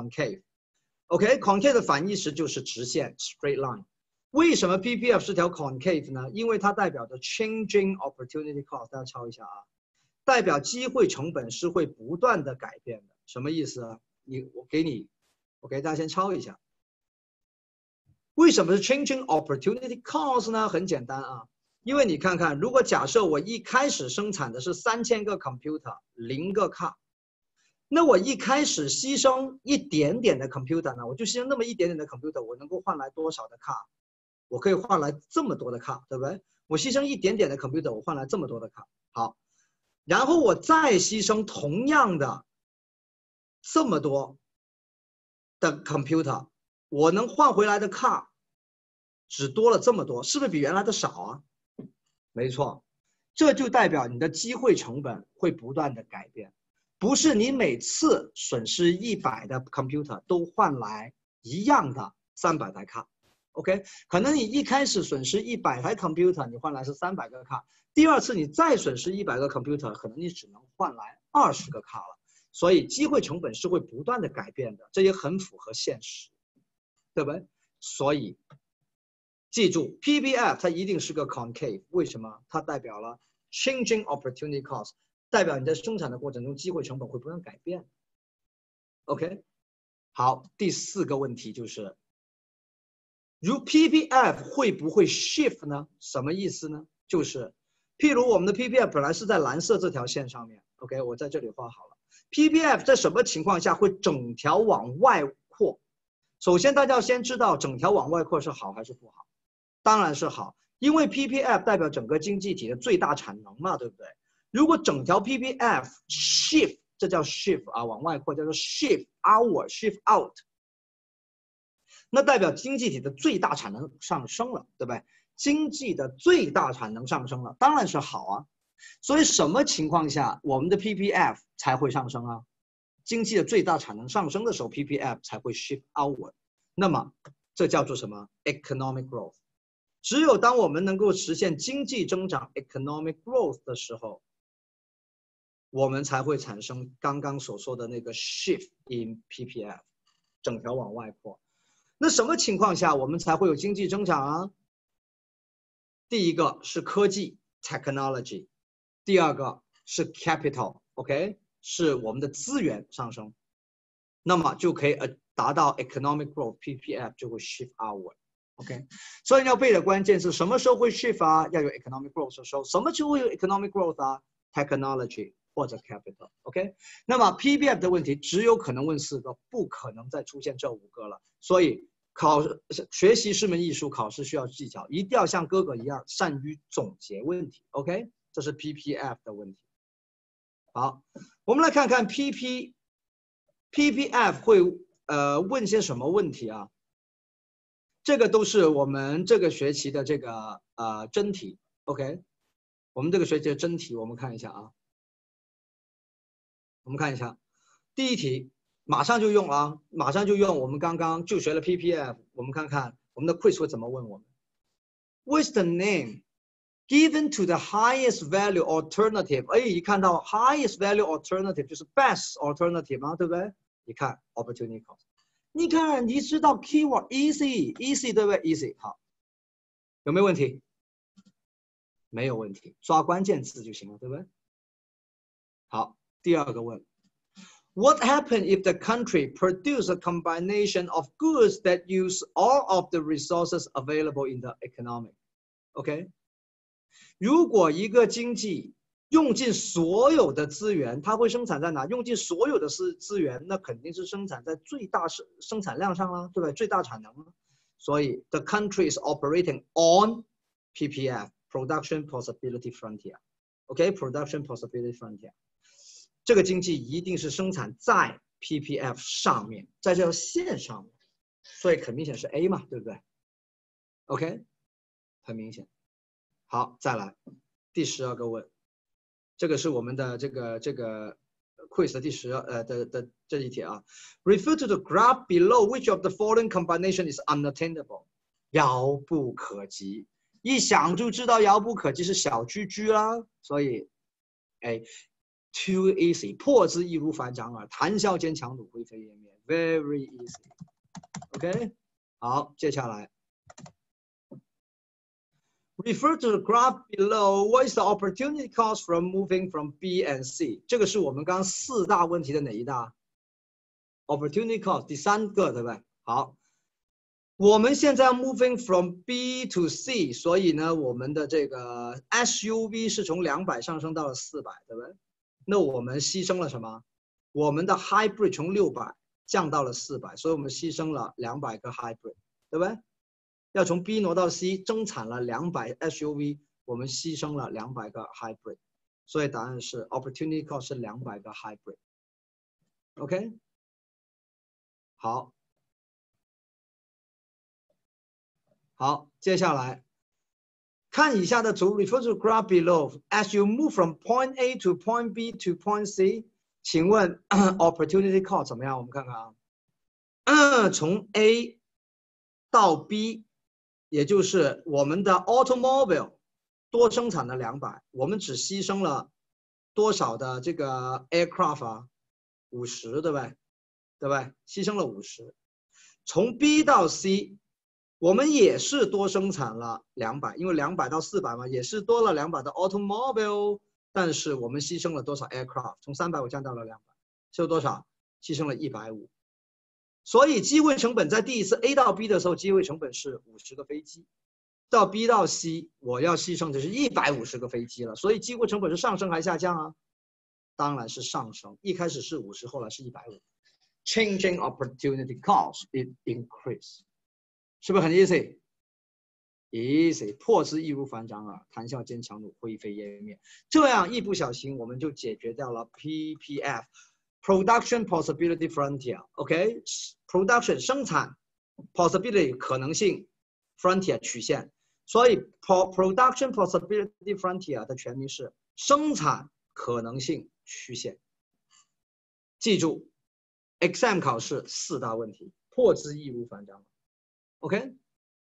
concave。OK，concave、okay? 的反义词就是直线 straight line。为什么 P P F 是条 concave 呢？因为它代表着 changing opportunity cost， 大家抄一下啊，代表机会成本是会不断的改变的。什么意思啊？你我给你，我给大家先抄一下。为什么是 changing opportunity cost 呢？很简单啊。因为你看看，如果假设我一开始生产的是三千个 computer， 零个卡，那我一开始牺牲一点点的 computer 呢，我就牺牲那么一点点的 computer， 我能够换来多少的卡？我可以换来这么多的卡，对不对？我牺牲一点点的 computer， 我换来这么多的卡。好，然后我再牺牲同样的这么多的 computer， 我能换回来的卡只多了这么多，是不是比原来的少啊？没错，这就代表你的机会成本会不断的改变，不是你每次损失一百的 computer 都换来一样的三百台卡。OK， 可能你一开始损失一百台 computer， 你换来是三百个卡，第二次你再损失一百个 computer， 可能你只能换来二十个卡了。所以机会成本是会不断的改变的，这也很符合现实，对不对？所以记住 P P F 它一定是个 concave， 为什么？它代表了 changing opportunity cost， 代表你在生产的过程中机会成本会不断改变。OK， 好，第四个问题就是，如 P P F 会不会 shift 呢？什么意思呢？就是，譬如我们的 P P F 本来是在蓝色这条线上面 ，OK， 我在这里画好了。P P F 在什么情况下会整条往外扩？首先，大家要先知道整条往外扩是好还是不好？当然是好，因为 P P F 代表整个经济体的最大产能嘛，对不对？如果整条 P P F shift， 这叫 shift 啊，往外扩叫做 shift outward，shift out， 那代表经济体的最大产能上升了，对不对？经济的最大产能上升了，当然是好啊。所以什么情况下我们的 P P F 才会上升啊？经济的最大产能上升的时候 ，P P F 才会 shift outward。那么这叫做什么 ？economic growth。只有当我们能够实现经济增长 economic growth 的时候，我们才会产生刚刚所说的那个 shift in P P F， 整条往外扩。那什么情况下我们才会有经济增长啊？第一个是科技 technology， 第二个是 capital，OK， 是我们的资源上升，那么就可以呃达到 economic growth，P P F 就会 shift outward。OK， 所以要背的关键是什么时候会 shift 啊？要有 economic growth 的时候，什么时候会有 economic growth 啊 ？technology 或者 capital。OK， 那么 P P F 的问题只有可能问四个，不可能再出现这五个了。所以考学习是门艺术，考试需要技巧，一定要像哥哥一样善于总结问题。OK， 这是 P P F 的问题。好，我们来看看 P P P P F 会呃问些什么问题啊？这个都是我们这个学期的这个呃真题 ，OK， 我们这个学期的真题，我们看一下啊，我们看一下，第一题马上就用啊，马上就用我们刚刚就学了 P P F， 我们看看我们的 quiz 会怎么问我们 ？What's the name given to the highest value alternative？ 哎，一看到 highest value alternative 就是 best alternative 嘛，对不对？你看 opportunity cost。你看，你知道 keyword easy easy 对不对 ？easy 好，有没有问题？没有问题，抓关键词就行了，对不对？好，第二个问 ，What happens if the country produce a combination of goods that use all of the resources available in the economy？OK， 如果一个经济用尽所有的资源，它会生产在哪？用尽所有的资资源，那肯定是生产在最大生生产量上了，对吧？最大产能了。所以 the country is operating on P P F， production possibility frontier。OK，production possibility frontier， 这个经济一定是生产在 P P F 上面，在这条线上面，所以很明显是 A 嘛，对不对 ？OK， 很明显。好，再来第十二个问，这个是我们的这个这个 quiz 的第十呃的的这一题啊。Refer to the graph below which of the following combination is unattainable， 遥不可及。一想就知道遥不可及是小居居啦，所以，哎 ，too easy， 破之易如反掌耳，谈笑间强弩灰飞烟灭 ，very easy。OK， 好，接下来 ，refer to the graph below. What is the opportunity cost from moving from B and C？ 这个是我们刚刚四大问题的哪一大 ？opportunity cost 第三个，对不对？好。我们现在 moving from B to C， 所以呢，我们的这个 S U V 是从两百上升到了四百，对不对？那我们牺牲了什么？我们的 hybrid 从六百降到了四百，所以我们牺牲了两百个 hybrid， 对不对？要从 B 挪到 C， 增产了两百 S U V， 我们牺牲了两百个 hybrid， 所以答案是 opportunity cost 是两百个 hybrid。OK， 好。好，接下来看以下的图 ，refer to graph below. As you move from point A to point B to point C， 请问opportunity cost 怎么样？我们看看啊，嗯，从 A 到 B， 也就是我们的 automobile 多生产了两百，我们只牺牲了多少的这个 aircraft 啊？五十，对不对？对不对？牺牲了五十。从 B 到 C。我们也是多生产了两百，因为两百到四百嘛，也是多了两百的 automobile， 但是我们牺牲了多少 aircraft？ 从三百五降到了两百，是有多少？牺牲了一百五。所以机会成本在第一次 A 到 B 的时候，机会成本是五十个飞机，到 B 到 C 我要牺牲的是一百五十个飞机了，所以机会成本是上升还是下降啊？当然是上升，一开始是五十，后来是一百五。Changing opportunity cost it increase。是不是很 easy？ easy， 破之易如反掌耳，谈笑间强弩灰飞烟灭。这样一不小心我们就解决掉了 P P F production possibility frontier。OK，production、okay? 生产 possibility 可能性 frontier 曲线。所以 production possibility frontier 的全名是生产可能性曲线。记住 ，exam 考试四大问题，破之易如反掌耳。OK，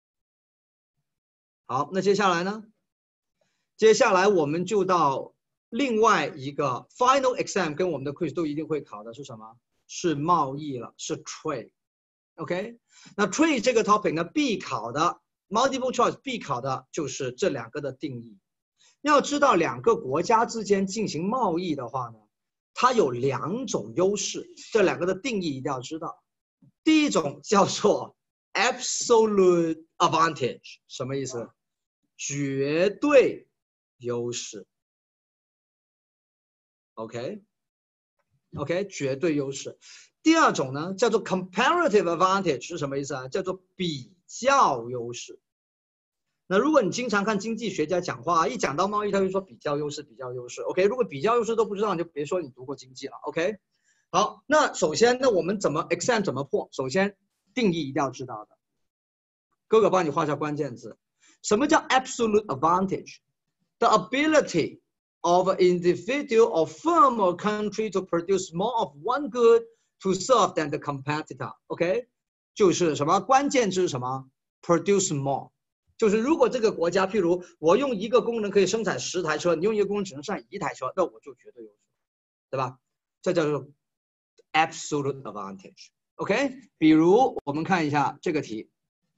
好，那接下来呢？接下来我们就到另外一个 final exam， 跟我们的 quiz 都一定会考的是什么？是贸易了，是 trade。OK， 那 trade 这个 topic 呢，必考的 multiple choice 必考的就是这两个的定义。要知道两个国家之间进行贸易的话呢，它有两种优势，这两个的定义一定要知道。第一种叫做absolute advantage 什么意思？绝对优势。OK，OK，、okay? okay? 绝对优势。第二种呢，叫做 comparative advantage 是什么意思啊？叫做比较优势。那如果你经常看经济学家讲话，一讲到贸易，他就说比较优势，比较优势。OK， 如果比较优势都不知道，你就别说你读过经济了。OK， 好，那首先，那我们怎么 exam 怎么破？首先。定义一定要知道的，哥哥帮你画下关键字。什么叫 absolute advantage？ The ability of an individual or firm or country to produce more of one good to serve than the competitor。OK， 就是什么？关键字是什么 ？Produce more， 就是如果这个国家，譬如我用一个工人可以生产十台车，你用一个工人只能生产一台车，那我就绝对优势，对吧？这叫做 absolute advantage。OK， 比如我们看一下这个题，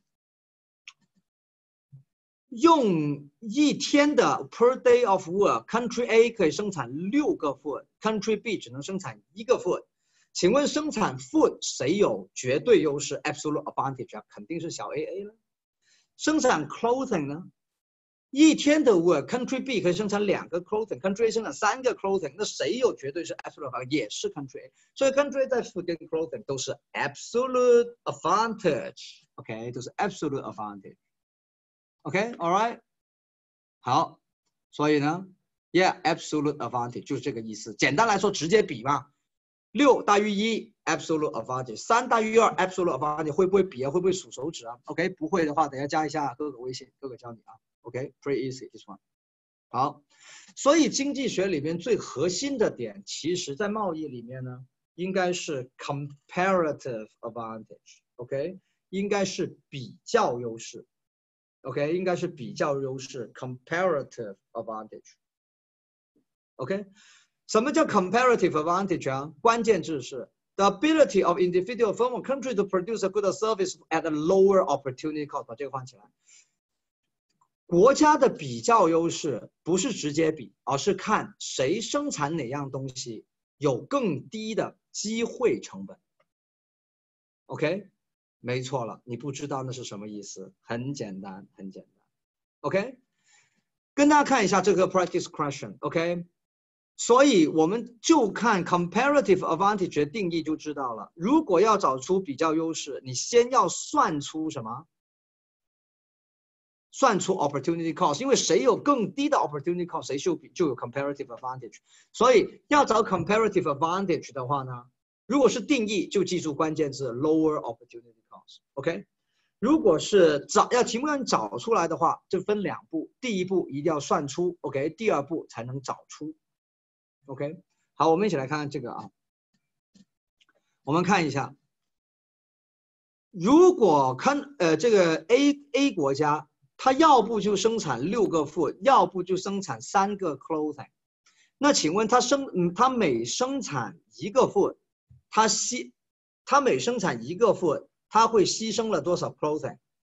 用一天的 per day of work，country A 可以生产六个 food，country B 只能生产一个 food。请问生产 food 谁有绝对优势 ？absolute advantage 啊，肯定是小 A A 了。生产 clothing 呢？一天的 work，country B 可以生产两个 clothing，country A 生产三个 clothing， 那谁有绝对是 absolute advantage？ 也是 country A， 所以 country A 在 food 跟 clothing 都是 absolute advantage，OK，、okay? 都是 absolute advantage。OK，all right， 好，所以呢 ，yeah absolute advantage 就是这个意思。简单来说，直接比嘛。六大于一 absolute advantage， 三大于二 absolute advantage 会不会比啊？会不会数手指啊 ？OK， 不会的话，等一下加一下哥哥微信，哥哥教你啊。OK，pretty easy this one。好，所以经济学里面最核心的点，其实在贸易里面呢，应该是 comparative advantage。OK， 应该是比较优势。OK， 应该是比较优势 comparative advantage。OK。什么叫 comparative advantage 啊？关键字是 the ability of individual firm or country to produce a good service at a lower opportunity cost。把这个放起来。国家的比较优势不是直接比，而是看谁生产哪样东西有更低的机会成本。OK， 没错了，你不知道那是什么意思？很简单，很简单。OK， 跟大家看一下这个 practice question。OK。所以我们就看 comparative advantage 的定义就知道了。如果要找出比较优势，你先要算出什么？算出 opportunity cost， 因为谁有更低的 opportunity cost， 谁就就有 comparative advantage。所以要找 comparative advantage 的话呢，如果是定义，就记住关键字 lower opportunity cost。OK， 如果是找要题目让你找出来的话，就分两步，第一步一定要算出 ，OK， 第二步才能找出。OK， 好，我们一起来看看这个啊。我们看一下，如果看呃这个 A A 国家，它要不就生产六个 food， 要不就生产三个 clothing。那请问它生嗯它每生产一个 food， 它牺它每生产一个 food， 它会牺牲了多少 clothing？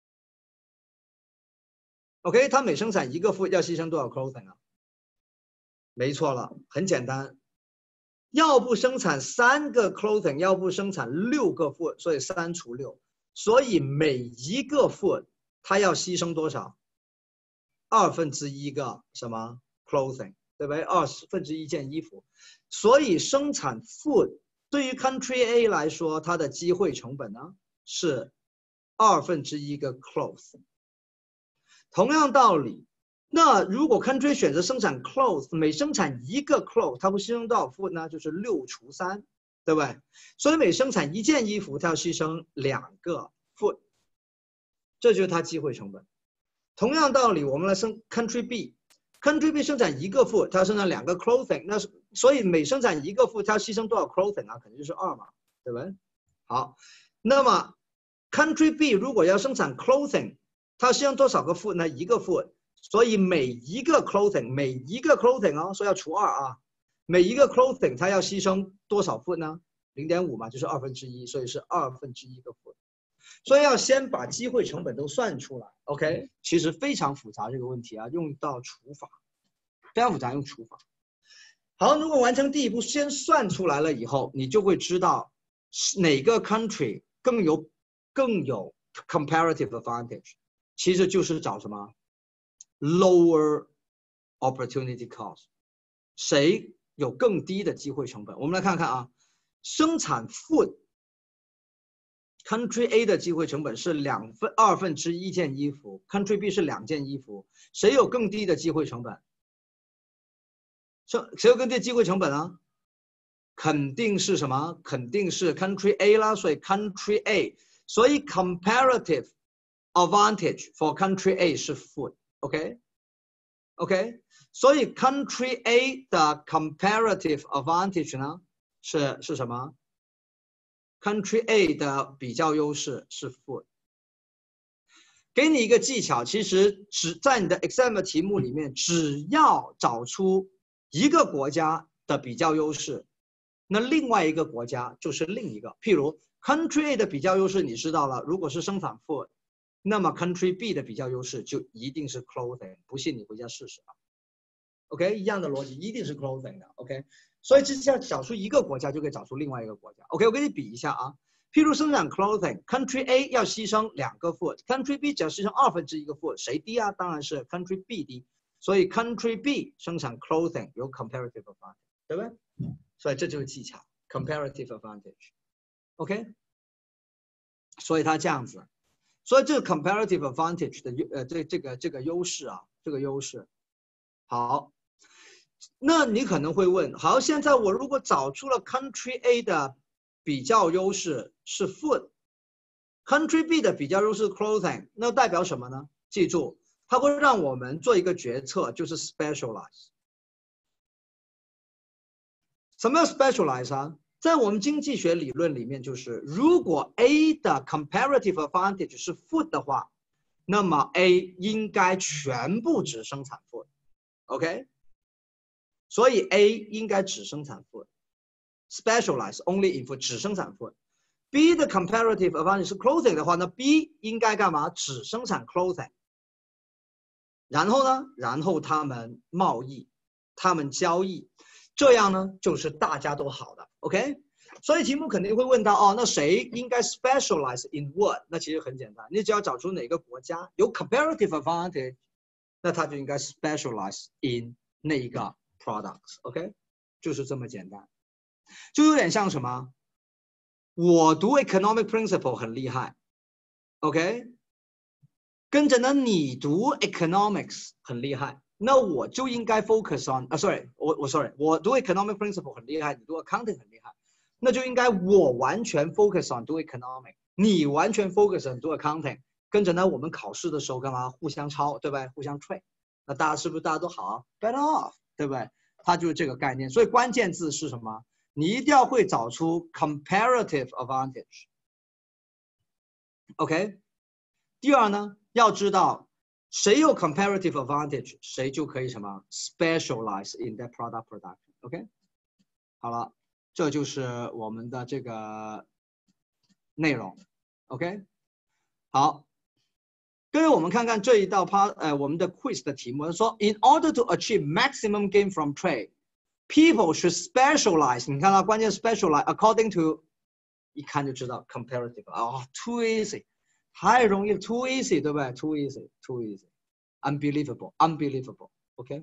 OK， 它每生产一个 food 要牺牲多少 clothing 啊？没错了，很简单。要不生产三个 clothing， 要不生产六个 food， 所以三除六，所以每一个 food 它要牺牲多少？二分之一个什么 clothing， 对不对？二分之一件衣服，所以生产 food 对于 country A 来说，它的机会成本呢是二分之一个 cloth。同样道理。那如果 country 选择生产 cloth， 每生产一个 cloth， 它会牺牲多少 food 呢？就是六除三，对不对？所以每生产一件衣服，它要牺牲两个 food， 这就是它机会成本。同样道理，我们来生 country B，country B 生产一个 food， 它要生产两个 clothing， 那所以每生产一个 food， 它要牺牲多少 clothing 啊？肯定就是二嘛，对不对？好，那么 country B 如果要生产 clothing， 它牺牲多少个 food 呢？一个 food。所以每一个 clothing， 每一个 clothing 哦，所以要除二啊，每一个 clothing 它要牺牲多少 food 呢？ 零点五 嘛，就是二分之一，所以是二分之一个 food。所以要先把机会成本都算出来 ，OK？ 其实非常复杂这个问题啊，用到除法，非常复杂，用除法。好，如果完成第一步，先算出来了以后，你就会知道哪个 country 更有更有 comparative advantage， 其实就是找什么？ lower opportunity cost， 谁有更低的机会成本？我们来看看啊，生产 food country A 的机会成本是两分二分之一件衣服 ，country B 是两件衣服，谁有更低的机会成本？谁有更低的机会成本啊？肯定是什么？肯定是 country A 啦，所以 country A， 所以 comparative advantage for country A 是 food。OK，OK，、okay? okay? 所以 country A 的 comparative advantage 呢是是什么 ？country A 的比较优势是 food。给你一个技巧，其实只在你的 exam 题目里面，只要找出一个国家的比较优势，那另外一个国家就是另一个。譬如 country A 的比较优势你知道了，如果是生产 food。那么 country B 的比较优势就一定是 clothing， 不信你回家试试啊。OK， 一样的逻辑，一定是 clothing 的。OK， 所以只要找出一个国家就可以找出另外一个国家。OK， 我给你比一下啊，譬如生产 clothing，country A 要牺牲两个 food，country B 只要牺牲二分之一个 food， 谁低啊？当然是 country B 低。所以 country B 生产 clothing 有 comparative advantage， 对不对？所以这就是技巧 comparative advantage。OK， 所以它这样子。所以这个 comparative advantage 的呃这这个这个优势啊，这个优势好，那你可能会问，好，现在我如果找出了 Country A 的比较优势是 food，Country B 的比较优势 clothing， 那代表什么呢？记住，它会让我们做一个决策，就是 specialize。什么叫 specialize 啊？在我们经济学理论里面，就是如果 A 的 comparative advantage 是 food 的话，那么 A 应该全部只生产 food，OK？ 所以 A 应该只生产 food，specialize only in food， 只生产 food。B 的 comparative advantage 是 clothing 的话，那 B 应该干嘛？只生产 clothing。然后呢？然后他们贸易，他们交易。这样呢，就是大家都好的 ，OK？ 所以题目肯定会问到，哦，那谁应该 specialize in what？ 那其实很简单，你只要找出哪个国家有 comparative advantage， 那他就应该 specialize in 那一个 products，OK？ 就是这么简单，就有点像什么？我读 economic principle 很厉害 ，OK？ 跟着呢，你读 economics 很厉害。那我就应该 focus on 啊 ，sorry， 我我 sorry， 我读 economic principle 很厉害，你读 accounting 很厉害，那就应该我完全 focus on 读 economic， 你完全 focus on 读 accounting， 跟着呢，我们考试的时候干嘛？互相抄，对不对？互相 trade， 那大家是不是大家都好 ？Better off， 对不对？它就是这个概念。所以关键字是什么？你一定要会找出 comparative advantage。OK， 第二呢，要知道。谁有 comparative advantage， 谁就可以什么 specialize in that product production。OK， 好了，这就是我们的这个内容。OK， 好，各位，我们看看这一道 part， 呃，我们的 quiz 的题目说 ，in order to achieve maximum gain from trade, people should specialize。你看到关键 specialize according to， 一看就知道 comparative 哦 ，too easy。太容易 ，too easy， 对不对 ？too easy，too easy，unbelievable，unbelievable。OK，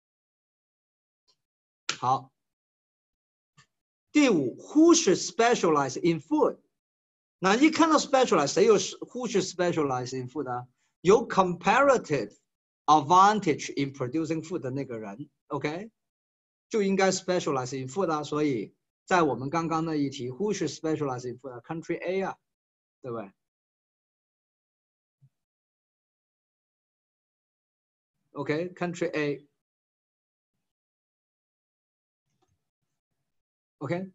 好。第五 ，who should specialize in food？ 那一看到 specialize， 谁有 who should specialize in food 啊？有 comparative advantage in producing food 的那个人 ，OK， 就应该 specialize in food 啊。所以在我们刚刚那一题 ，who should specialize in food 啊 ？Country A 啊，对不对？ OK, country A. OK.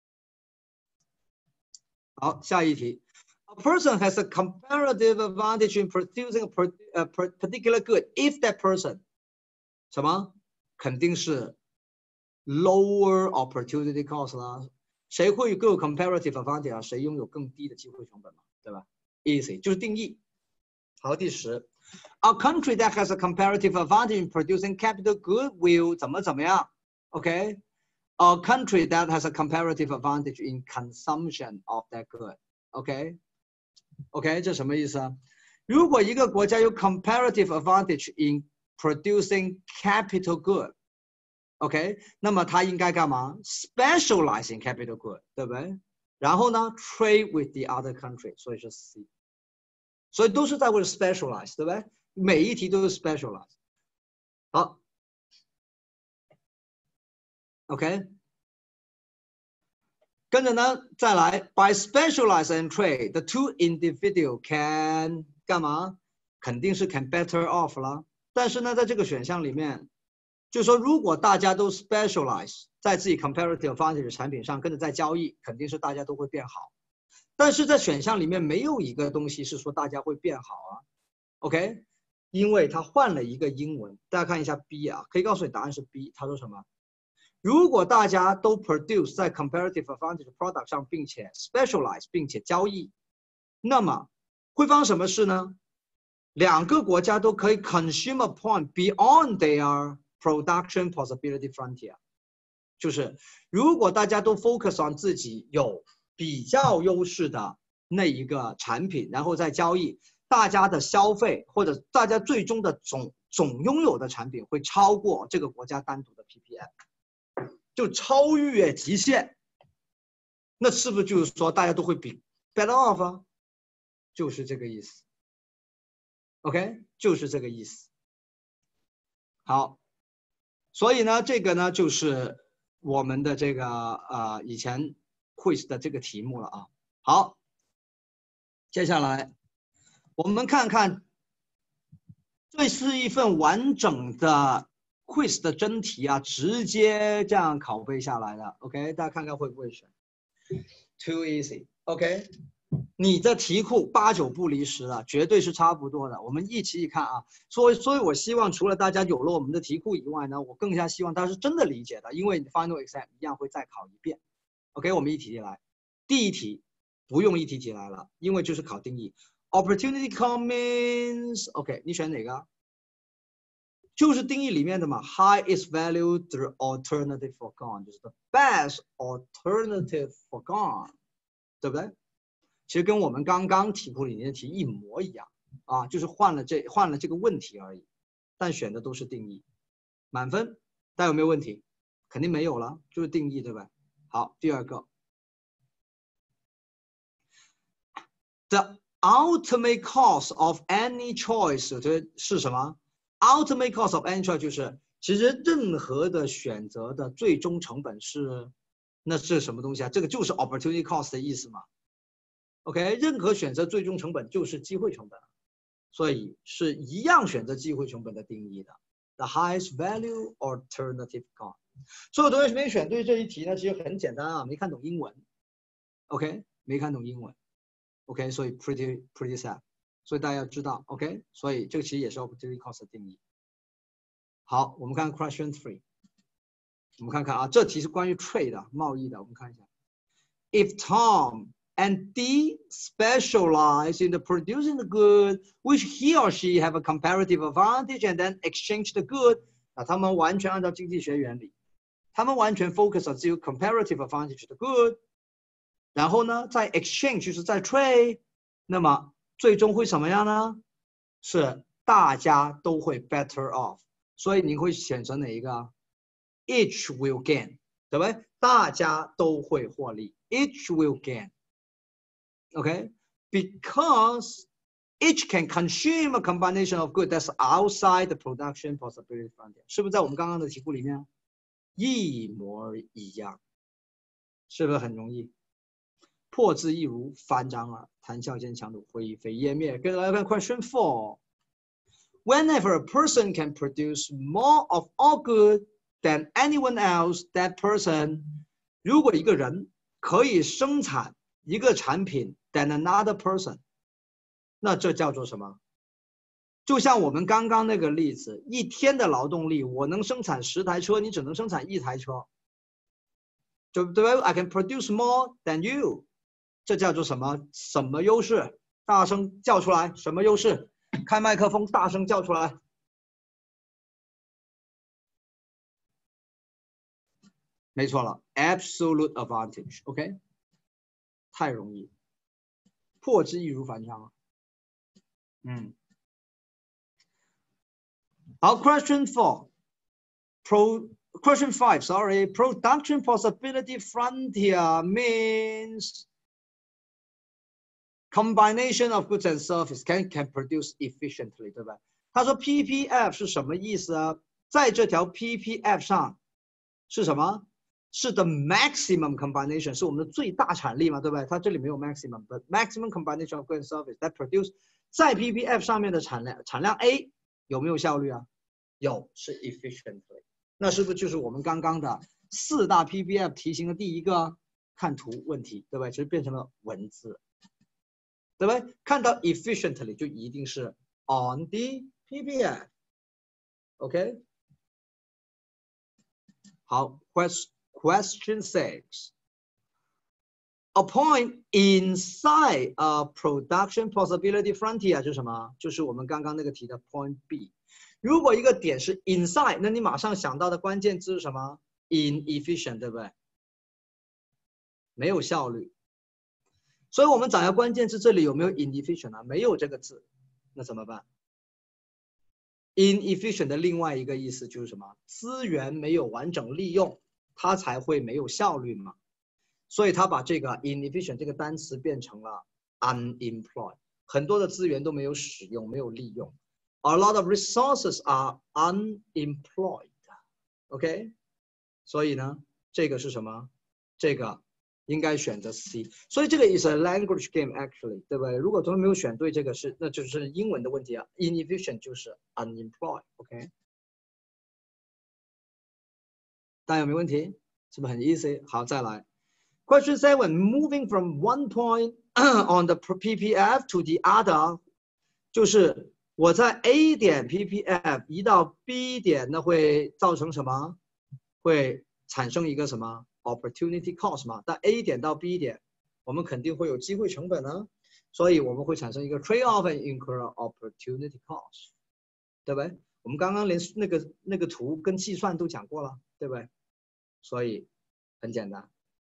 好，下一题。A person has a comparative advantage in producing a particular good if that person 什么？肯定是 lower opportunity cost 啦。谁会更有 comparative advantage 啊？谁拥有更低的机会成本嘛？对吧 ？Easy 就是定义。好，第十。A country that has a comparative advantage in producing capital good will 怎么怎么样 ？OK， a country that has a comparative advantage in consumption of that good。OK，OK， OK， 这什么意思啊？如果一个国家有 comparative advantage in producing capital good，OK， 那么它应该干嘛 ？Specialize in capital good， 对不对？然后呢 ，trade with the other country， 所以是 C。所以都是在为了 specialize， 对不对？每一题都是 specialize。好 ，OK， 跟着呢，再来 by specialize and trade the two individual can 干嘛？肯定是 can better off 啦。但是呢，在这个选项里面，就是说如果大家都 specialize 在自己 comparative advantage 的产品上，跟着在交易，肯定是大家都会变好。但是在选项里面没有一个东西是说大家会变好啊 ，OK？ 因为他换了一个英文，大家看一下 B 啊，可以告诉你答案是 B。他说什么？如果大家都 produce 在 comparative advantage product 上，并且 specialize 并且交易，那么会发生什么事呢？两个国家都可以 consume a point beyond their production possibility frontier， 就是如果大家都 focus on 自己有比较优势的那一个产品，然后再交易，大家的消费或者大家最终的总总拥有的产品会超过这个国家单独的 P P M， 就超越极限。那是不是就是说大家都会比 better off 啊？就是这个意思。OK， 就是这个意思。好， 所以呢，这个呢就是我们的这个呃以前 quiz 的这个题目了啊。好，接下来我们看看，这是一份完整的 quiz 的真题啊，直接这样拷贝下来的。OK， 大家看看会不会选 ？Too easy。OK， 你的题库八九不离十了，绝对是差不多的。我们一起一看啊，所以所以我希望除了大家有了我们的题库以外呢，我更加希望大家是真的理解的，因为你 final exam 一样会再考一遍。OK， 我们一题题来。第一题不用一题题来了，因为就是考定义。Opportunity cost means OK， 你选哪个？就是定义里面的嘛 ，highest value the alternative foregone， 就是 the best alternative foregone， 对不对？其实跟我们刚刚题库里面的题一模一样啊，就是换了这换了这个问题而已，但选的都是定义，满分。大家有没有问题？肯定没有了，就是定义，对吧？好，第二个 ，the ultimate cost of any choice， 这是什么 ？ultimate cost of any choice 就是其实任何的选择的最终成本是，那是什么东西啊？这个就是 opportunity cost 的意思嘛。OK， 任何选择最终成本就是机会成本，所以是一样选择机会成本的定义的。The highest value alternative cost。所有同学没选对这一题呢，其实很简单啊，没看懂英文。OK， 没看懂英文。OK， 所以 pretty pretty sad。所以大家要知道 ，OK， 所以这个其实也是 opportunity cost 的定义。好，我们看 question three， 我们看看啊，这题是关于 trade 的贸易的，我们看一下。If Tom and D specialize in the producing the good, which he or she have a comparative advantage, and then exchange the good， 那他们完全按照经济学原理，他们完全 focus on 只有 comparative advantage 的 good， 然后呢，在 exchange 就是在 trade， 那么最终会什么样呢？是大家都会 better off， 所以你会选择哪一个 ？Each will gain， 对不对？大家都会获利 ，each will gain。Okay, because each can consume a combination of goods that's outside the production possibility frontier， 是不是在我们刚刚的题库里面一模一样？是不是很容易？破之亦如反掌耳，谈笑间强弩灰飞烟灭。跟着来看 question four。Whenever a person can produce more of all good than anyone else, that person， 如果一个人可以生产一个产品 than another person， 那这叫做什么？就像我们刚刚那个例子，一天的劳动力，我能生产十台车，你只能生产一台车，对不对 ？I can produce more than you， 这叫做什么？什么优势？大声叫出来，什么优势？开麦克风，大声叫出来。没错了 ，absolute advantage。OK， 太容易，破之亦如反掌啊。嗯，好 ，question four， pro question five sorry production possibility frontier means combination of goods and service can can produce efficiently， 对吧？他说 P P F 是什么意思啊？在这条 P P F 上是什么？是 the maximum combination， 是我们的最大产力嘛，对不对？它这里没有 maximum，but maximum combination of goods and service that produce 在 P P F 上面的产量，产量 A 有没有效率啊？有，是 efficiently。那是不是就是我们刚刚的四大 P P F 题型的第一个？看图问题，对吧？其实变成了文字，对不对？看到 efficiently 就一定是 on the P P F。OK， 好 ，question question six。A point inside a production possibility frontier 是什么？就是我们刚刚那个题的 point B。如果一个点是 inside， 那你马上想到的关键字是什么 ？inefficient， 对不对？没有效率。所以我们找下关键字，这里有没有 inefficient 啊？没有这个字，那怎么办 ？inefficient 的另外一个意思就是什么？资源没有完整利用，它才会没有效率嘛。所以他把这个 inefficient 这个单词变成了 unemployed， 很多的资源都没有使用，没有利用。A lot of resources are unemployed。 OK， 所以呢，这个是什么？这个应该选择 C。所以这个 is a language game actually， 对不对？如果同学没有选对这个是，那就是英文的问题啊。Inefficient 就是 unemployed。OK， 大家有没有问题？是不是很 easy？ 好，再来。Question seven, moving from one point on the P P F to the other， 就是我在 A 点 P P F 移到 B 点，那会造成什么？会产生一个什么 opportunity cost 嘛？但 A 点到 B 点，我们肯定会有机会成本呢，所以我们会产生一个 trade off and incur opportunity cost， 对不对？我们刚刚连那个那个图跟计算都讲过了，对不对？所以很简单。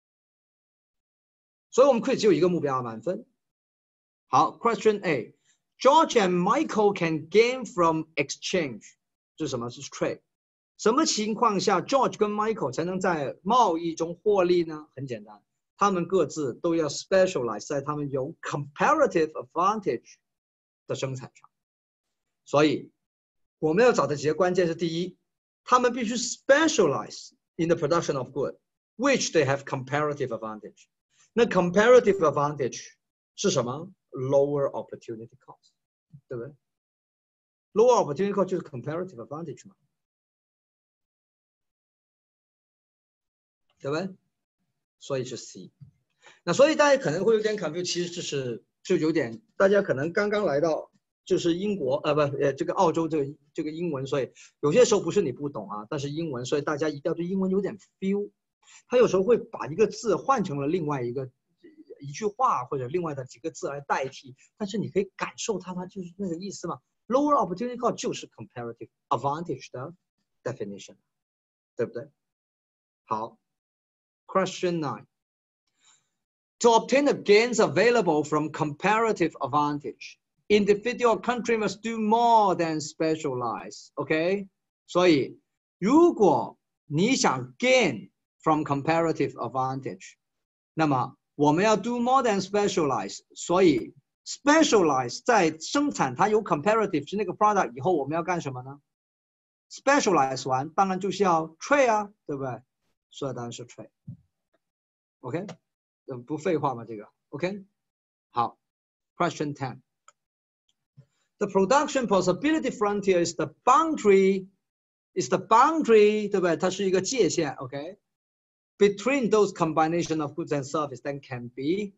所以我们可以只有一个目标，满分。好 ，Question A， George and Michael can gain from exchange， 这是什么？是 trade。什么情况下 George 跟 Michael 才能在贸易中获利呢？很简单，他们各自都要 specialize 在他们有 comparative advantage 的生产上。所以我们要找的几个关键是：第一，他们必须 specialize in the production of good, which they have comparative advantage。那 comparative advantage 是什么 ？Lower opportunity cost， 对不对 ？Lower opportunity cost 就是 comparative advantage 嘛，对不对？所以是 C。那所以大家可能会有点 confused， 其实这是就有点大家可能刚刚来到就是英国呃不呃这个澳洲这个这个英文，所以有些时候不是你不懂啊，但是英文，所以大家一定要对英文有点 feel。他有时候会把一个字换成了另外一个一句话或者另外的几个字来代替，但是你可以感受它，它就是那个意思嘛。Lower opportunity cost 就是 comparative advantage 的 definition， 对不对？好 ，Question nine. To obtain the gains available from comparative advantage, individual country must do more than specialize. OK， 所以如果你想 gain from comparative advantage， 那么我们要 do more than specialize， 所以 specialize 在生产它有 comparative 是那个 product 以后，我们要干什么呢 ？specialize 完当然就是要 trade 啊，对不对？所以当然是 trade。OK， 不废话嘛，这个 OK。好 ，Question ten. The production possibility frontier is the boundary, is the boundary， 对不对？它是一个界限 ，OK。Between those combination of goods and service that can be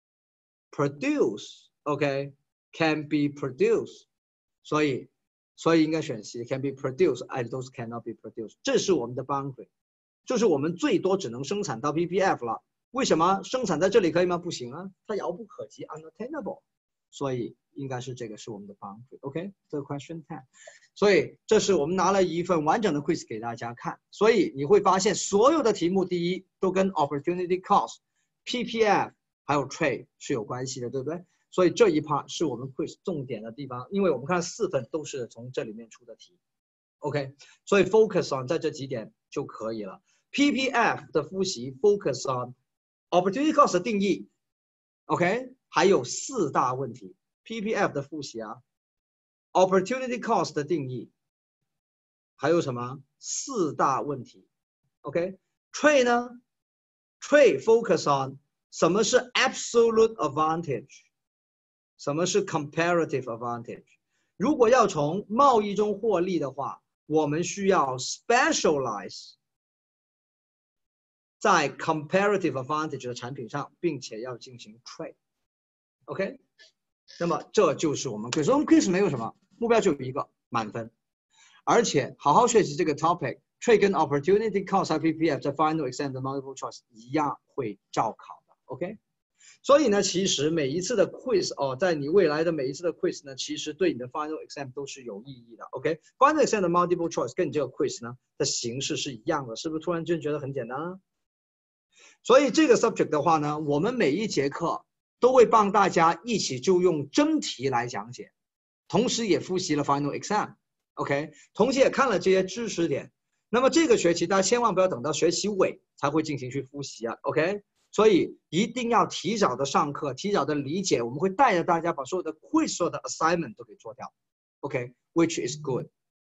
produced, OK, can be produced. 所以，所以应该选 C, can be produced, and those cannot be produced. 这是我们的 boundary， 就是我们最多只能生产到 P P F 了。为什么生产在这里可以吗？不行啊，它遥不可及 ，unattainable。所以应该是这个是我们的 boundary。OK， 这个 question ten。所以这是我们拿了一份完整的 quiz 给大家看。所以你会发现所有的题目，第一都跟 opportunity cost、P P F 还有 trade 是有关系的，对不对？所以这一 part 是我们 quiz 重点的地方，因为我们看四份都是从这里面出的题。OK， 所以 focus on 在这几点就可以了。P P F 的复习 focus on opportunity cost 的定义 ，OK， 还有四大问题。P P F 的复习啊 ，opportunity cost 的定义，还有什么四大问题 ？OK，trade 呢 ？trade focus on 什么是 absolute advantage， 什么是 comparative advantage。如果要从贸易中获利的话，我们需要 specialize。在 comparative advantage 的产品上，并且要进行 trade，OK， 那么这就是我们 quiz。我们 quiz 没有什么目标，就有一个满分，而且好好学习这个 topic。trade 跟 opportunity cost 和 P P F 在 final exam 的 multiple choice 一样会照考的 ，OK。所以呢，其实每一次的 quiz 哦，在你未来的每一次的 quiz 呢，其实对你的 final exam 都是有意义的 ，OK。final exam 的 multiple choice 跟你这个 quiz 呢的形式是一样的，是不是突然间觉得很简单啊？所以这个 subject 的话呢，我们每一节课都会帮大家一起就用真题来讲解，同时也复习了 final exam，OK， 同时也看了这些知识点。那么这个学期大家千万不要等到学期尾才会进行去复习啊 ，OK， 所以一定要提早的上课，提早的理解，我们会带着大家把所有的 quiz 所有的 assignment 都给做掉 ，OK，which is good。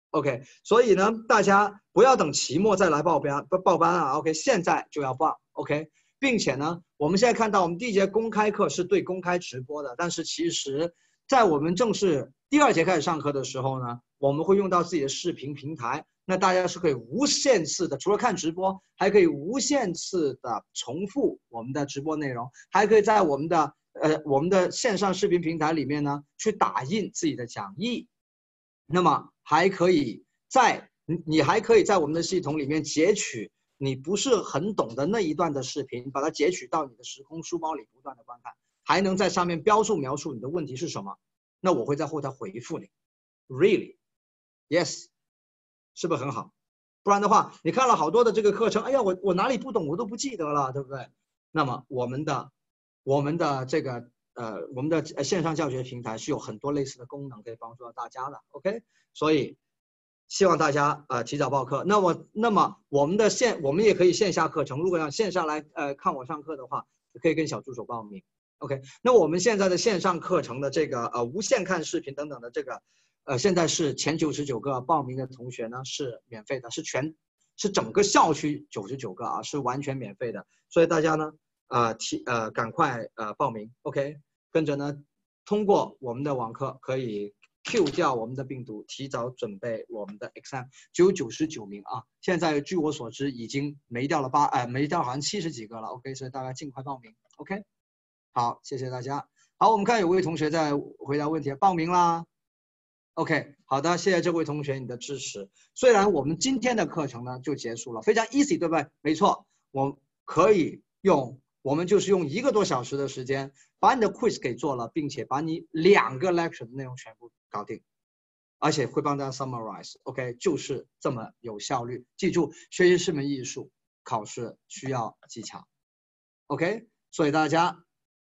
OK， 所以呢，大家不要等期末再来报班报班啊 ，OK， 现在就要报 ，OK， 并且呢，我们现在看到我们第一节公开课是对公开直播的，但是其实，在我们正式第二节开始上课的时候呢，我们会用到自己的视频平台，那大家是可以无限次的，除了看直播，还可以无限次的重复我们的直播内容，还可以在我们的呃我们的线上视频平台里面呢去打印自己的讲义。那么还可以在你你还可以在我们的系统里面截取你不是很懂的那一段的视频，把它截取到你的时空书包里不断的观看，还能在上面标注描述你的问题是什么，那我会在后台回复你。Really? Yes， 是不是很好？不然的话，你看了好多的这个课程，哎呀，我我哪里不懂我都不记得了，对不对？那么我们的我们的这个。呃，我们的线上教学平台是有很多类似的功能可以帮助到大家的 ，OK？ 所以希望大家呃提早报课。那么，那么我们的线我们也可以线下课程，如果要线上来呃看我上课的话，可以跟小助手报名 ，OK？ 那我们现在的线上课程的这个呃无限看视频等等的这个呃现在是前九十九个报名的同学呢是免费的，是全是整个校区九十九个啊，是完全免费的，所以大家呢呃提呃赶快呃报名 ，OK？跟着呢，通过我们的网课可以 Q 掉我们的病毒，提早准备我们的 exam。只有九十九名啊，现在据我所知已经没掉了八，呃，没掉好像七十几个了。OK， 所以大家尽快报名。OK， 好，谢谢大家。好，我们看有位同学在回答问题，报名啦。OK， 好的，谢谢这位同学你的支持。虽然我们今天的课程呢就结束了，非常 easy， 对不对？没错，我可以用。我们就是用一个多小时的时间把你的 quiz 给做了，并且把你两个 lecture 的内容全部搞定，而且会帮大家 summarize。OK， 就是这么有效率。记住，学习是门艺术，考试需要技巧。OK， 所以大家，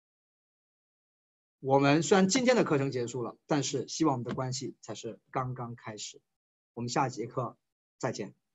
我们虽然今天的课程结束了，但是希望我们的关系才是刚刚开始。我们下节课再见。